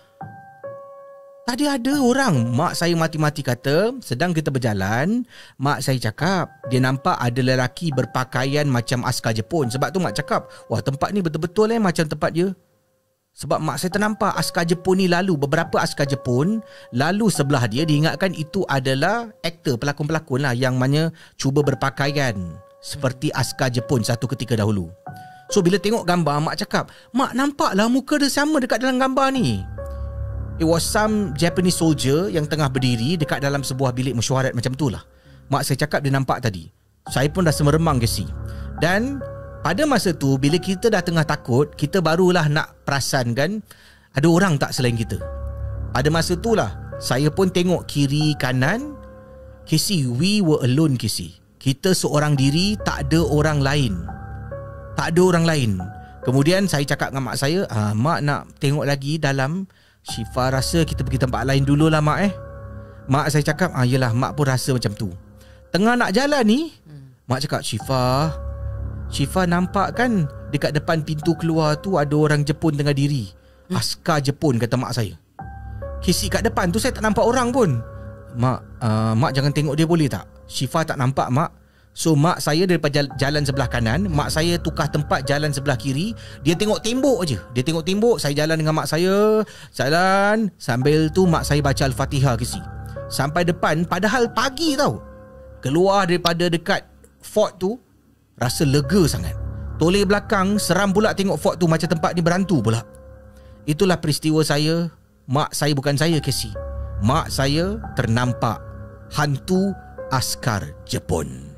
Tadi ada orang. Mak saya mati-mati kata, sedang kita berjalan, mak saya cakap dia nampak ada lelaki berpakaian macam askar Jepun. Sebab tu mak cakap, wah tempat ni betul-betul eh macam tempat dia. Sebab mak saya ternampak askar Jepun ni lalu, beberapa askar Jepun lalu sebelah dia. Diingatkan itu adalah aktor, pelakon-pelakon lah yang mana cuba berpakaian seperti askar Jepun satu ketika dahulu. So bila tengok gambar, mak cakap, mak nampaklah muka dia sama dekat dalam gambar ni. It was some Japanese soldier yang tengah berdiri dekat dalam sebuah bilik mesyuarat macam tu lah. Mak saya cakap dia nampak tadi. Saya pun dah semeremang ke si. Dan pada masa tu, bila kita dah tengah takut, kita barulah nak perasan kan, ada orang tak selain kita. Pada masa tu lah, saya pun tengok kiri kanan. Casey, we were alone Casey. Kita seorang diri, tak ada orang lain. Tak ada orang lain. Kemudian saya cakap dengan mak saya, ah, mak nak tengok lagi dalam. Syifa rasa kita pergi tempat lain dululah mak eh. Mak saya cakap, ah yelah mak pun rasa macam tu. Tengah nak jalan ni, hmm. mak cakap, Syifa, Syifa nampak kan dekat depan pintu keluar tu ada orang Jepun tengah diri. hmm. Askar Jepun, kata mak saya. Kisi kat depan tu saya tak nampak orang pun. Mak, uh, mak jangan tengok dia boleh tak? Syifa tak nampak mak. So mak saya daripada jalan sebelah kanan, mak saya tukar tempat jalan sebelah kiri. Dia tengok tembok je. Dia tengok tembok, saya jalan dengan mak saya. Jalan, sambil tu mak saya baca Al-Fatihah ke si. Sampai depan, padahal pagi tau. Keluar daripada dekat fort tu, rasa lega sangat. Toleh belakang, seram pula tengok fort tu macam tempat ni berhantu pula. Itulah peristiwa saya. Mak saya bukan saya ke si. Mak saya ternampak hantu askar Jepun.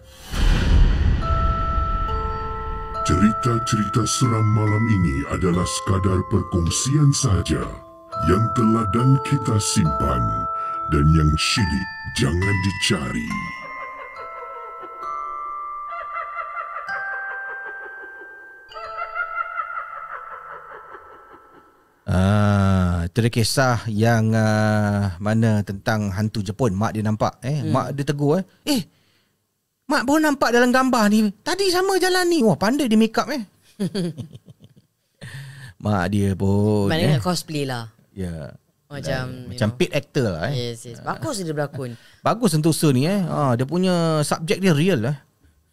Cerita-cerita seram malam ini adalah sekadar perkongsian sahaja yang telah dan kita simpan, dan yang syilid jangan dicari. Ah, itu dia kisah yang uh, mana tentang hantu Jepun. Mak dia nampak eh, hmm. mak dia tegur eh. Eh, mak baru nampak dalam gambar ni. Tadi sama jalan ni. Wah, pandai dia make up eh. Mak dia pun maknanya eh. cosplay lah. Ya. Yeah. Macam uh, macam paid actor lah eh. Yes, yes. Bagus dia berlakon. Bagus sentosa ni eh. Ah, dia punya subjek dia real lah.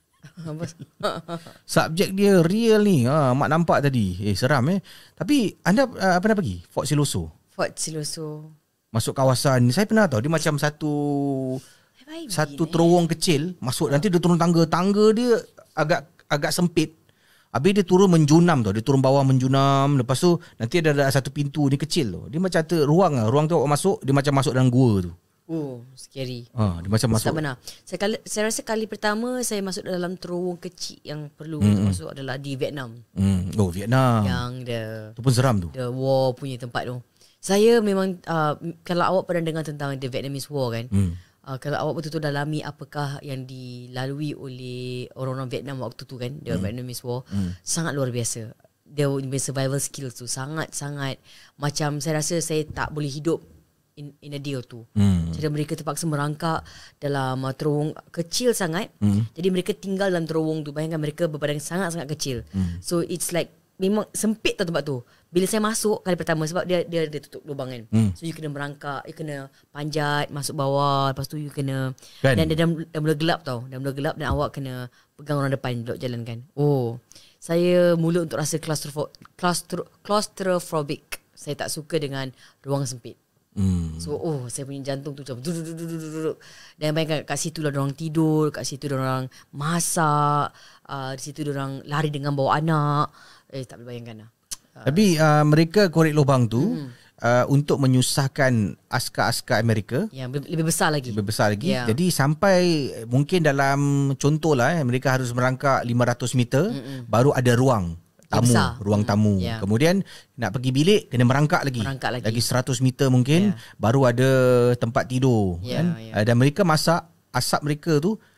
Subjek dia real ni. Ha, mak nampak tadi. Eh seram eh. Tapi anda uh, pernah pergi Fort Siloso? Fort Siloso. Masuk kawasan ni. Saya pernah tahu dia macam satu satu terowong kecil. Masuk nanti dia turun tangga. Tangga dia agak agak sempit. Habis dia turun menjunam tau. Dia turun bawah menjunam. Lepas tu nanti ada, ada satu pintu ni kecil tu. Dia macam ada ruang lah. Ruang tu awak masuk, dia macam masuk dalam gua tu. Oh, scary. Ha, dia macam masuk. Tak benar. Saya, kali, saya rasa kali pertama saya masuk dalam terowong kecil yang perlu mm. masuk adalah di Vietnam. Mm. Oh, Vietnam. Yang the tu pun seram tu. The war punya tempat tu. Saya memang uh, kalau awak pernah dengar tentang the Vietnamese War kan. Mm. Uh, kalau awak betul-betul dalami apakah yang dilalui oleh orang-orang Vietnam waktu tu kan, the mm. Vietnamese War, mm. sangat luar biasa. Dia punya survival skills tu sangat-sangat macam saya rasa saya tak boleh hidup In, in a day or two. Hmm. Jadi mereka terpaksa merangkak dalam uh, terowong kecil sangat. Hmm. Jadi mereka tinggal dalam terowong tu. Bayangkan mereka berbadan sangat-sangat kecil. Hmm. So it's like memang sempit tau tempat tu. Bila saya masuk kali pertama sebab dia dia, dia tutup lubang kan. Hmm. So you kena merangkak, you kena panjat masuk bawah, lepas tu you kena kan? Dan dia dah, dah mula gelap tau. Dah mula gelap dan awak kena pegang orang depan blok jalan kan. Oh. Saya mula untuk rasa claustropho- claustro- claustrophobic. Saya tak suka dengan ruang sempit. Hmm. So oh saya punya jantung tu macam duduk duduk duduk duduk. Dan bayangkan kat situ lah orang tidur, kat situ orang masak, uh, di situ orang lari dengan bawa anak. Eh tak boleh bayangkan lah. Uh, Tapi uh, mereka korek lubang tu hmm. uh, untuk menyusahkan askar-askar Amerika. Yang lebih besar lagi. Lebih besar lagi. Yeah. Jadi sampai mungkin dalam contohlah eh, mereka harus merangkak lima ratus meter Mm-mm. baru ada ruang tamu, besar. ruang tamu. Yeah. Kemudian nak pergi bilik kena merangkak lagi. Merangkak lagi. Lagi seratus meter mungkin yeah. baru ada tempat tidur yeah, kan. Yeah. Dan mereka masak, asap mereka tu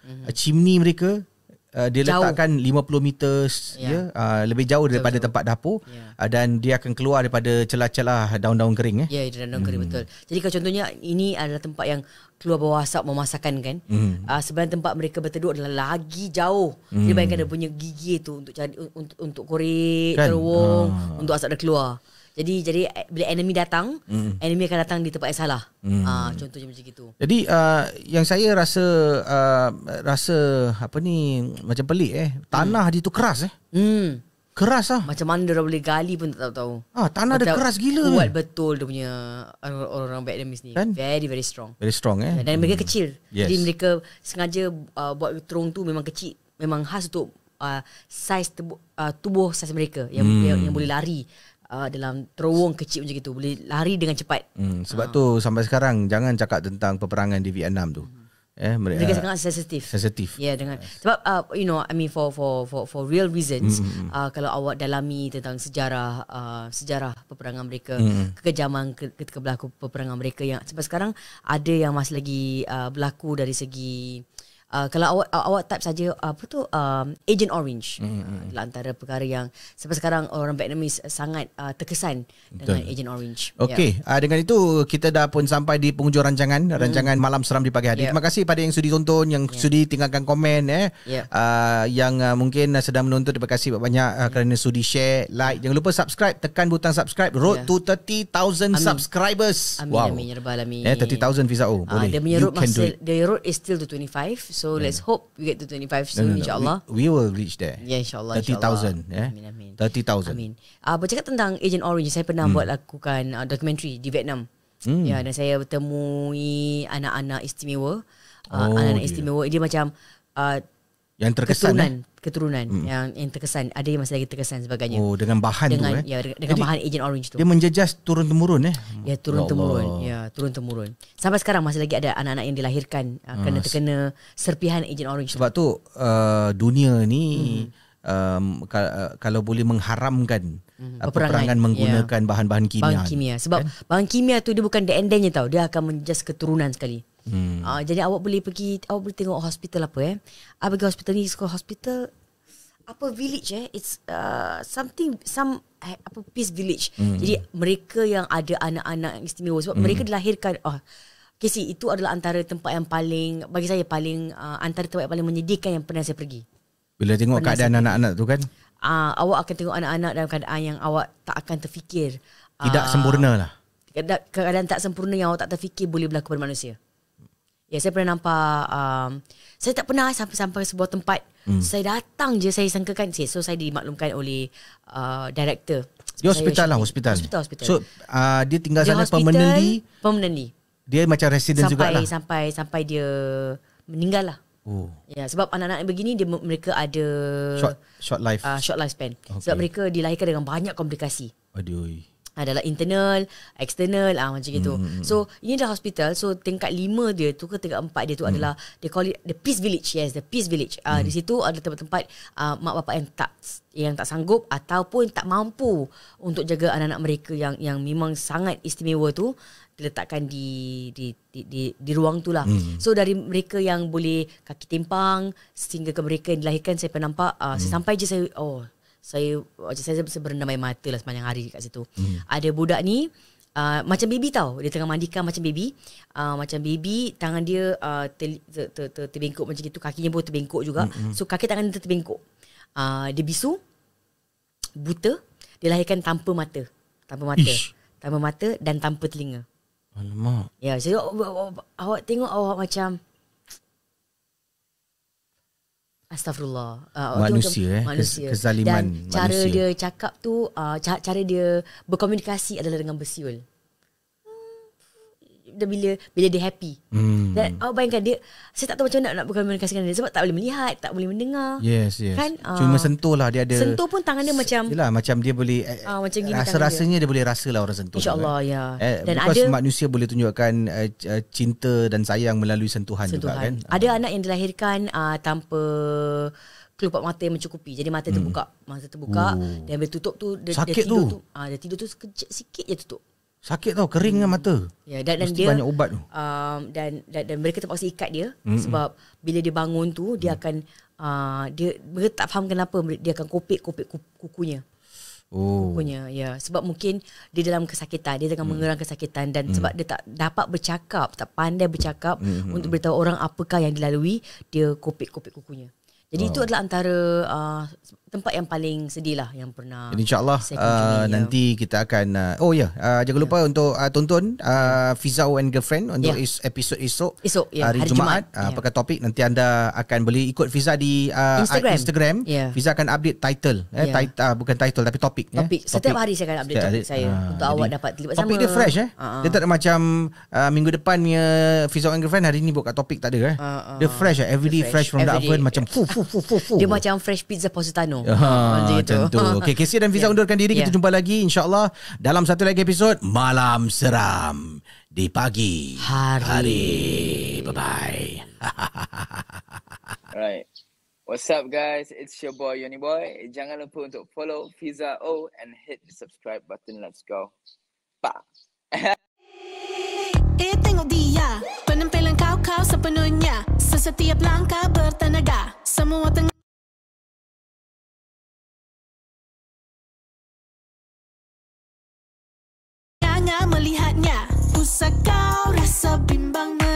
mm-hmm. uh, chimney mereka Uh, dia jauh. letakkan lima puluh meter yeah. ya, uh, lebih jauh daripada betul, tempat dapur yeah. uh, dan dia akan keluar daripada celah-celah daun-daun kering. Ya, yeah, daun-daun kering, hmm. betul. Jadi kalau contohnya ini adalah tempat yang keluar bawah asap memasakkan kan. Hmm. Uh, sebenarnya tempat mereka berteduh adalah lagi jauh. Hmm. Dia bayangkan dia punya gigi tu untuk cari untuk untuk korek, kan? terowong, ah. untuk asap dia keluar. Jadi jadi bila enemy datang, mm. enemy akan datang di tempat yang salah. Mm. Ah, contohnya macam gitu. Jadi uh, yang saya rasa uh, rasa apa ni macam pelik eh. Tanah mm. dia tu keras eh. Hmm. Keras ah. Macam mana dia dah boleh gali pun tak tahu. Ah, tanah dia keras gila. Kuat betul dia punya orang-orang Vietnamese ni. Kan? Very very strong. Very strong eh. Dan mereka mm. kecil. Yes. Jadi mereka sengaja uh, buat terowong tu memang kecil. Memang khas untuk uh, saiz tubuh, uh, tubuh saiz mereka yang, mm. yang yang boleh lari. Uh, dalam terowong kecil macam itu boleh lari dengan cepat. Hmm, sebab uh. tu sampai sekarang jangan cakap tentang peperangan di Vietnam tu. Hmm. Eh mereka, mereka sangat sensitif. Sensitif. Ya yeah, dengan sebab uh, you know I mean for for for for real reasons hmm. uh, kalau awak dalami tentang sejarah uh, sejarah peperangan mereka, hmm. kekejaman ketika berlaku peperangan mereka yang sampai sekarang ada yang masih lagi uh, berlaku dari segi Uh, kalau awak awak type saja uh, apa tu um, Agent Orange mm-hmm. adalah antara perkara yang sampai sekarang orang Vietnamese sangat uh, terkesan Betul. dengan Agent Orange. Okey, yeah. uh, dengan itu kita dah pun sampai di penghujung rancangan mm. rancangan Malam Seram di Pagi Hari. Yeah. Terima kasih pada yang sudi tonton, yang yeah. sudi tinggalkan komen eh. Yeah. Uh, yang uh, mungkin uh, sedang menonton, terima kasih banyak uh, yeah. kerana sudi share, like. Jangan lupa subscribe, tekan butang subscribe. Road yeah. to thirty thousand subscribers. Amin, wow. amin ya rabbal alamin. Eh thirty thousand Fiza oh, boleh. Uh, dia punya road masih the road is still to twenty-five. So yeah. let's hope we get to twenty-five soon, no, no, no. insyaAllah. We, we will reach there. Ya, yeah, insyaAllah. thirty thousand. Yeah. Amin, amin. thirty thousand. Amin. Uh, bercakap tentang Agent Orange, saya pernah hmm. buat lakukan uh, dokumentari di Vietnam. Hmm. Ya, dan saya bertemui anak-anak istimewa. Uh, oh, anak-anak dia. istimewa. Dia macam uh, yang terkesan keturunan, eh? keturunan hmm. yang yang terkesan, ada yang masih lagi terkesan sebagainya. Oh, dengan bahan dengan, tu eh. Ya, dengan Jadi, bahan Agent Orange tu. Dia menjejas turun temurun eh. Ya, turun temurun. Ya, turun temurun. Sampai sekarang masih lagi ada anak-anak yang dilahirkan uh, kerana terkena serpihan Agent Orange. Sebab tu, tu uh, dunia ni hmm. um, ka- kalau boleh mengharamkan hmm. peperangan menggunakan ya. bahan-bahan kimia. Bahan kimia. Sebab kan? bahan kimia tu dia bukan the end-nya tau. Dia akan menjejas keturunan sekali. Hmm. Uh, jadi awak boleh pergi, awak boleh tengok hospital apa eh. Awak pergi hospital ni, sekolah hospital apa village eh. It's uh, something some eh, apa peace village. Hmm. Jadi mereka yang ada anak-anak yang istimewa sebab hmm. mereka dilahirkan oh Casey, itu adalah antara tempat yang paling bagi saya paling uh, antara tempat yang paling menyedihkan yang pernah saya pergi. Bila tengok pernah keadaan anak-anak tu kan? Uh, awak akan tengok anak-anak dalam keadaan yang awak tak akan terfikir. Tidak uh, sempurna lah. Keadaan tak sempurna yang awak tak terfikir boleh berlaku pada manusia. Ya, saya pernah nampak um, saya tak pernah sampai-sampai sebuah tempat. Hmm. Saya datang je, saya sangkakan. So saya dimaklumkan oleh uh, director. Di hospital lah, hospital. Hospital, hospital. So uh, dia tinggal dia sana hospital, permanently. Permanently. Dia macam resident sampai, jugalah. Sampai sampai dia meninggal lah. Oh. Ya, sebab anak-anak begini dia mereka ada short short life. Uh, short lifespan. Okay. Sebab mereka dilahirkan dengan banyak komplikasi. Aduh. Adalah internal, external, ah macam gitu. Hmm. So ini dah hospital. So tingkat lima dia tu ke tingkat empat dia tu hmm. adalah they call it the peace village. Yes, the peace village. Uh, hmm. Di situ ada tempat-tempat uh, mak bapak yang tak yang tak sanggup ataupun tak mampu untuk jaga anak-anak mereka yang yang memang sangat istimewa tu diletakkan di di di di, di ruang tu lah. Hmm. So dari mereka yang boleh kaki timpang sehingga ke mereka yang dilahirkan, saya pernah nampak uh, hmm. sampai je saya oh Saya saya berendam air mata lah sepanjang hari kat situ. Hmm. Ada budak ni uh, macam baby tau. Dia tengah mandikan macam baby. Uh, macam baby, tangan dia uh, ter, ter, ter, ter, terbengkok macam gitu. Kakinya pun terbengkok juga. Hmm. So kaki tangan dia terbengkok. Uh, dia bisu, buta. Dia lahirkan tanpa mata. Tanpa mata. Ish. Tanpa mata dan tanpa telinga. Alamak. Ya, saya awak, awak tengok awak macam Astaghfirullah. Uh, manusia eh manusia. Kezaliman dan cara manusia. dia cakap tu uh, cara dia berkomunikasi adalah dengan bersiul. Dan bila bila dia happy. Hmm. Dan awak bayangkan dia, saya tak tahu macam mana nak berkomunikasi dengan dia sebab tak boleh melihat, tak boleh mendengar. Yes, yes. Kan? Cuma uh, sentuh lah dia ada. Sentuh pun tangan dia macam yalah, macam dia boleh uh, macam gini rasa-rasanya dia. dia boleh rasa lah orang sentuh. InsyaAllah kan? Ya. Eh, dan ada manusia boleh tunjukkan uh, cinta dan sayang melalui sentuhan, sentuhan. juga kan. Ada uh. anak yang dilahirkan uh, tanpa kelopak mata yang mencukupi. Jadi mata terbuka. Hmm. Mata terbuka. Oh. Dan bila tutup tu dia, sakit dia tidur tu. tu, ah, dia tidur tu sekejap sikit je tutup. Sakit tau, kering dengan mata. Ya, dan, dan Mesti dia banyak ubat tu. Um, dan, dan dan mereka terpaksa ikat dia mm-hmm. sebab bila dia bangun tu dia akan uh, dia mereka tak faham kenapa dia akan kopik-kopik kukunya. Oh. Kukunya, ya. Sebab mungkin dia dalam kesakitan, dia tengah hmm. mengerang kesakitan dan hmm. sebab dia tak dapat bercakap, tak pandai bercakap hmm. untuk beritahu orang apakah yang dilalui, dia kopik-kopik kukunya. Jadi wow. itu adalah antara uh, tempat yang paling sedih lah yang pernah. Jadi InsyaAllah uh, nanti kita akan uh, oh ya yeah, uh, jangan lupa yeah. untuk uh, tonton uh, Fizau and Girlfriend untuk yeah. is, episod esok, esok yeah, hari, hari Jumaat, Jumaat. Uh, yeah. pakai topik. Nanti anda akan boleh ikut Fiza di uh, Instagram, Instagram. Yeah. Fiza akan update title eh, yeah. tit- uh, bukan title tapi topik, topik. Eh? Setiap topik. hari saya akan update topik saya uh, untuk awak dapat terlibat sama. Topik dia fresh eh uh-huh. Dia tak ada macam uh, minggu depan punya Fizau and Girlfriend, hari ni buka topik tak ada eh uh-huh. Dia fresh eh, everyday fresh, fresh from the oven, macam fu fu fu fu fu. Dia macam fresh pizza Positano. Ha, macam tu. Okey, Casey dan Fiza yeah. undurkan diri. Kita yeah. jumpa lagi insya-Allah dalam satu lagi episod Malam Seram di pagi hari. hari. Bye bye. Alright. What's up guys? It's your boy Yoni Boy. Jangan lupa untuk follow Fiza O and hit the subscribe button. Let's go. Pa. Eh tengok dia, penampilan kau-kau sepenuhnya. Sesetiap langkah bertenaga. Semua tengah melihatnya. Pusat kau rasa bimbang.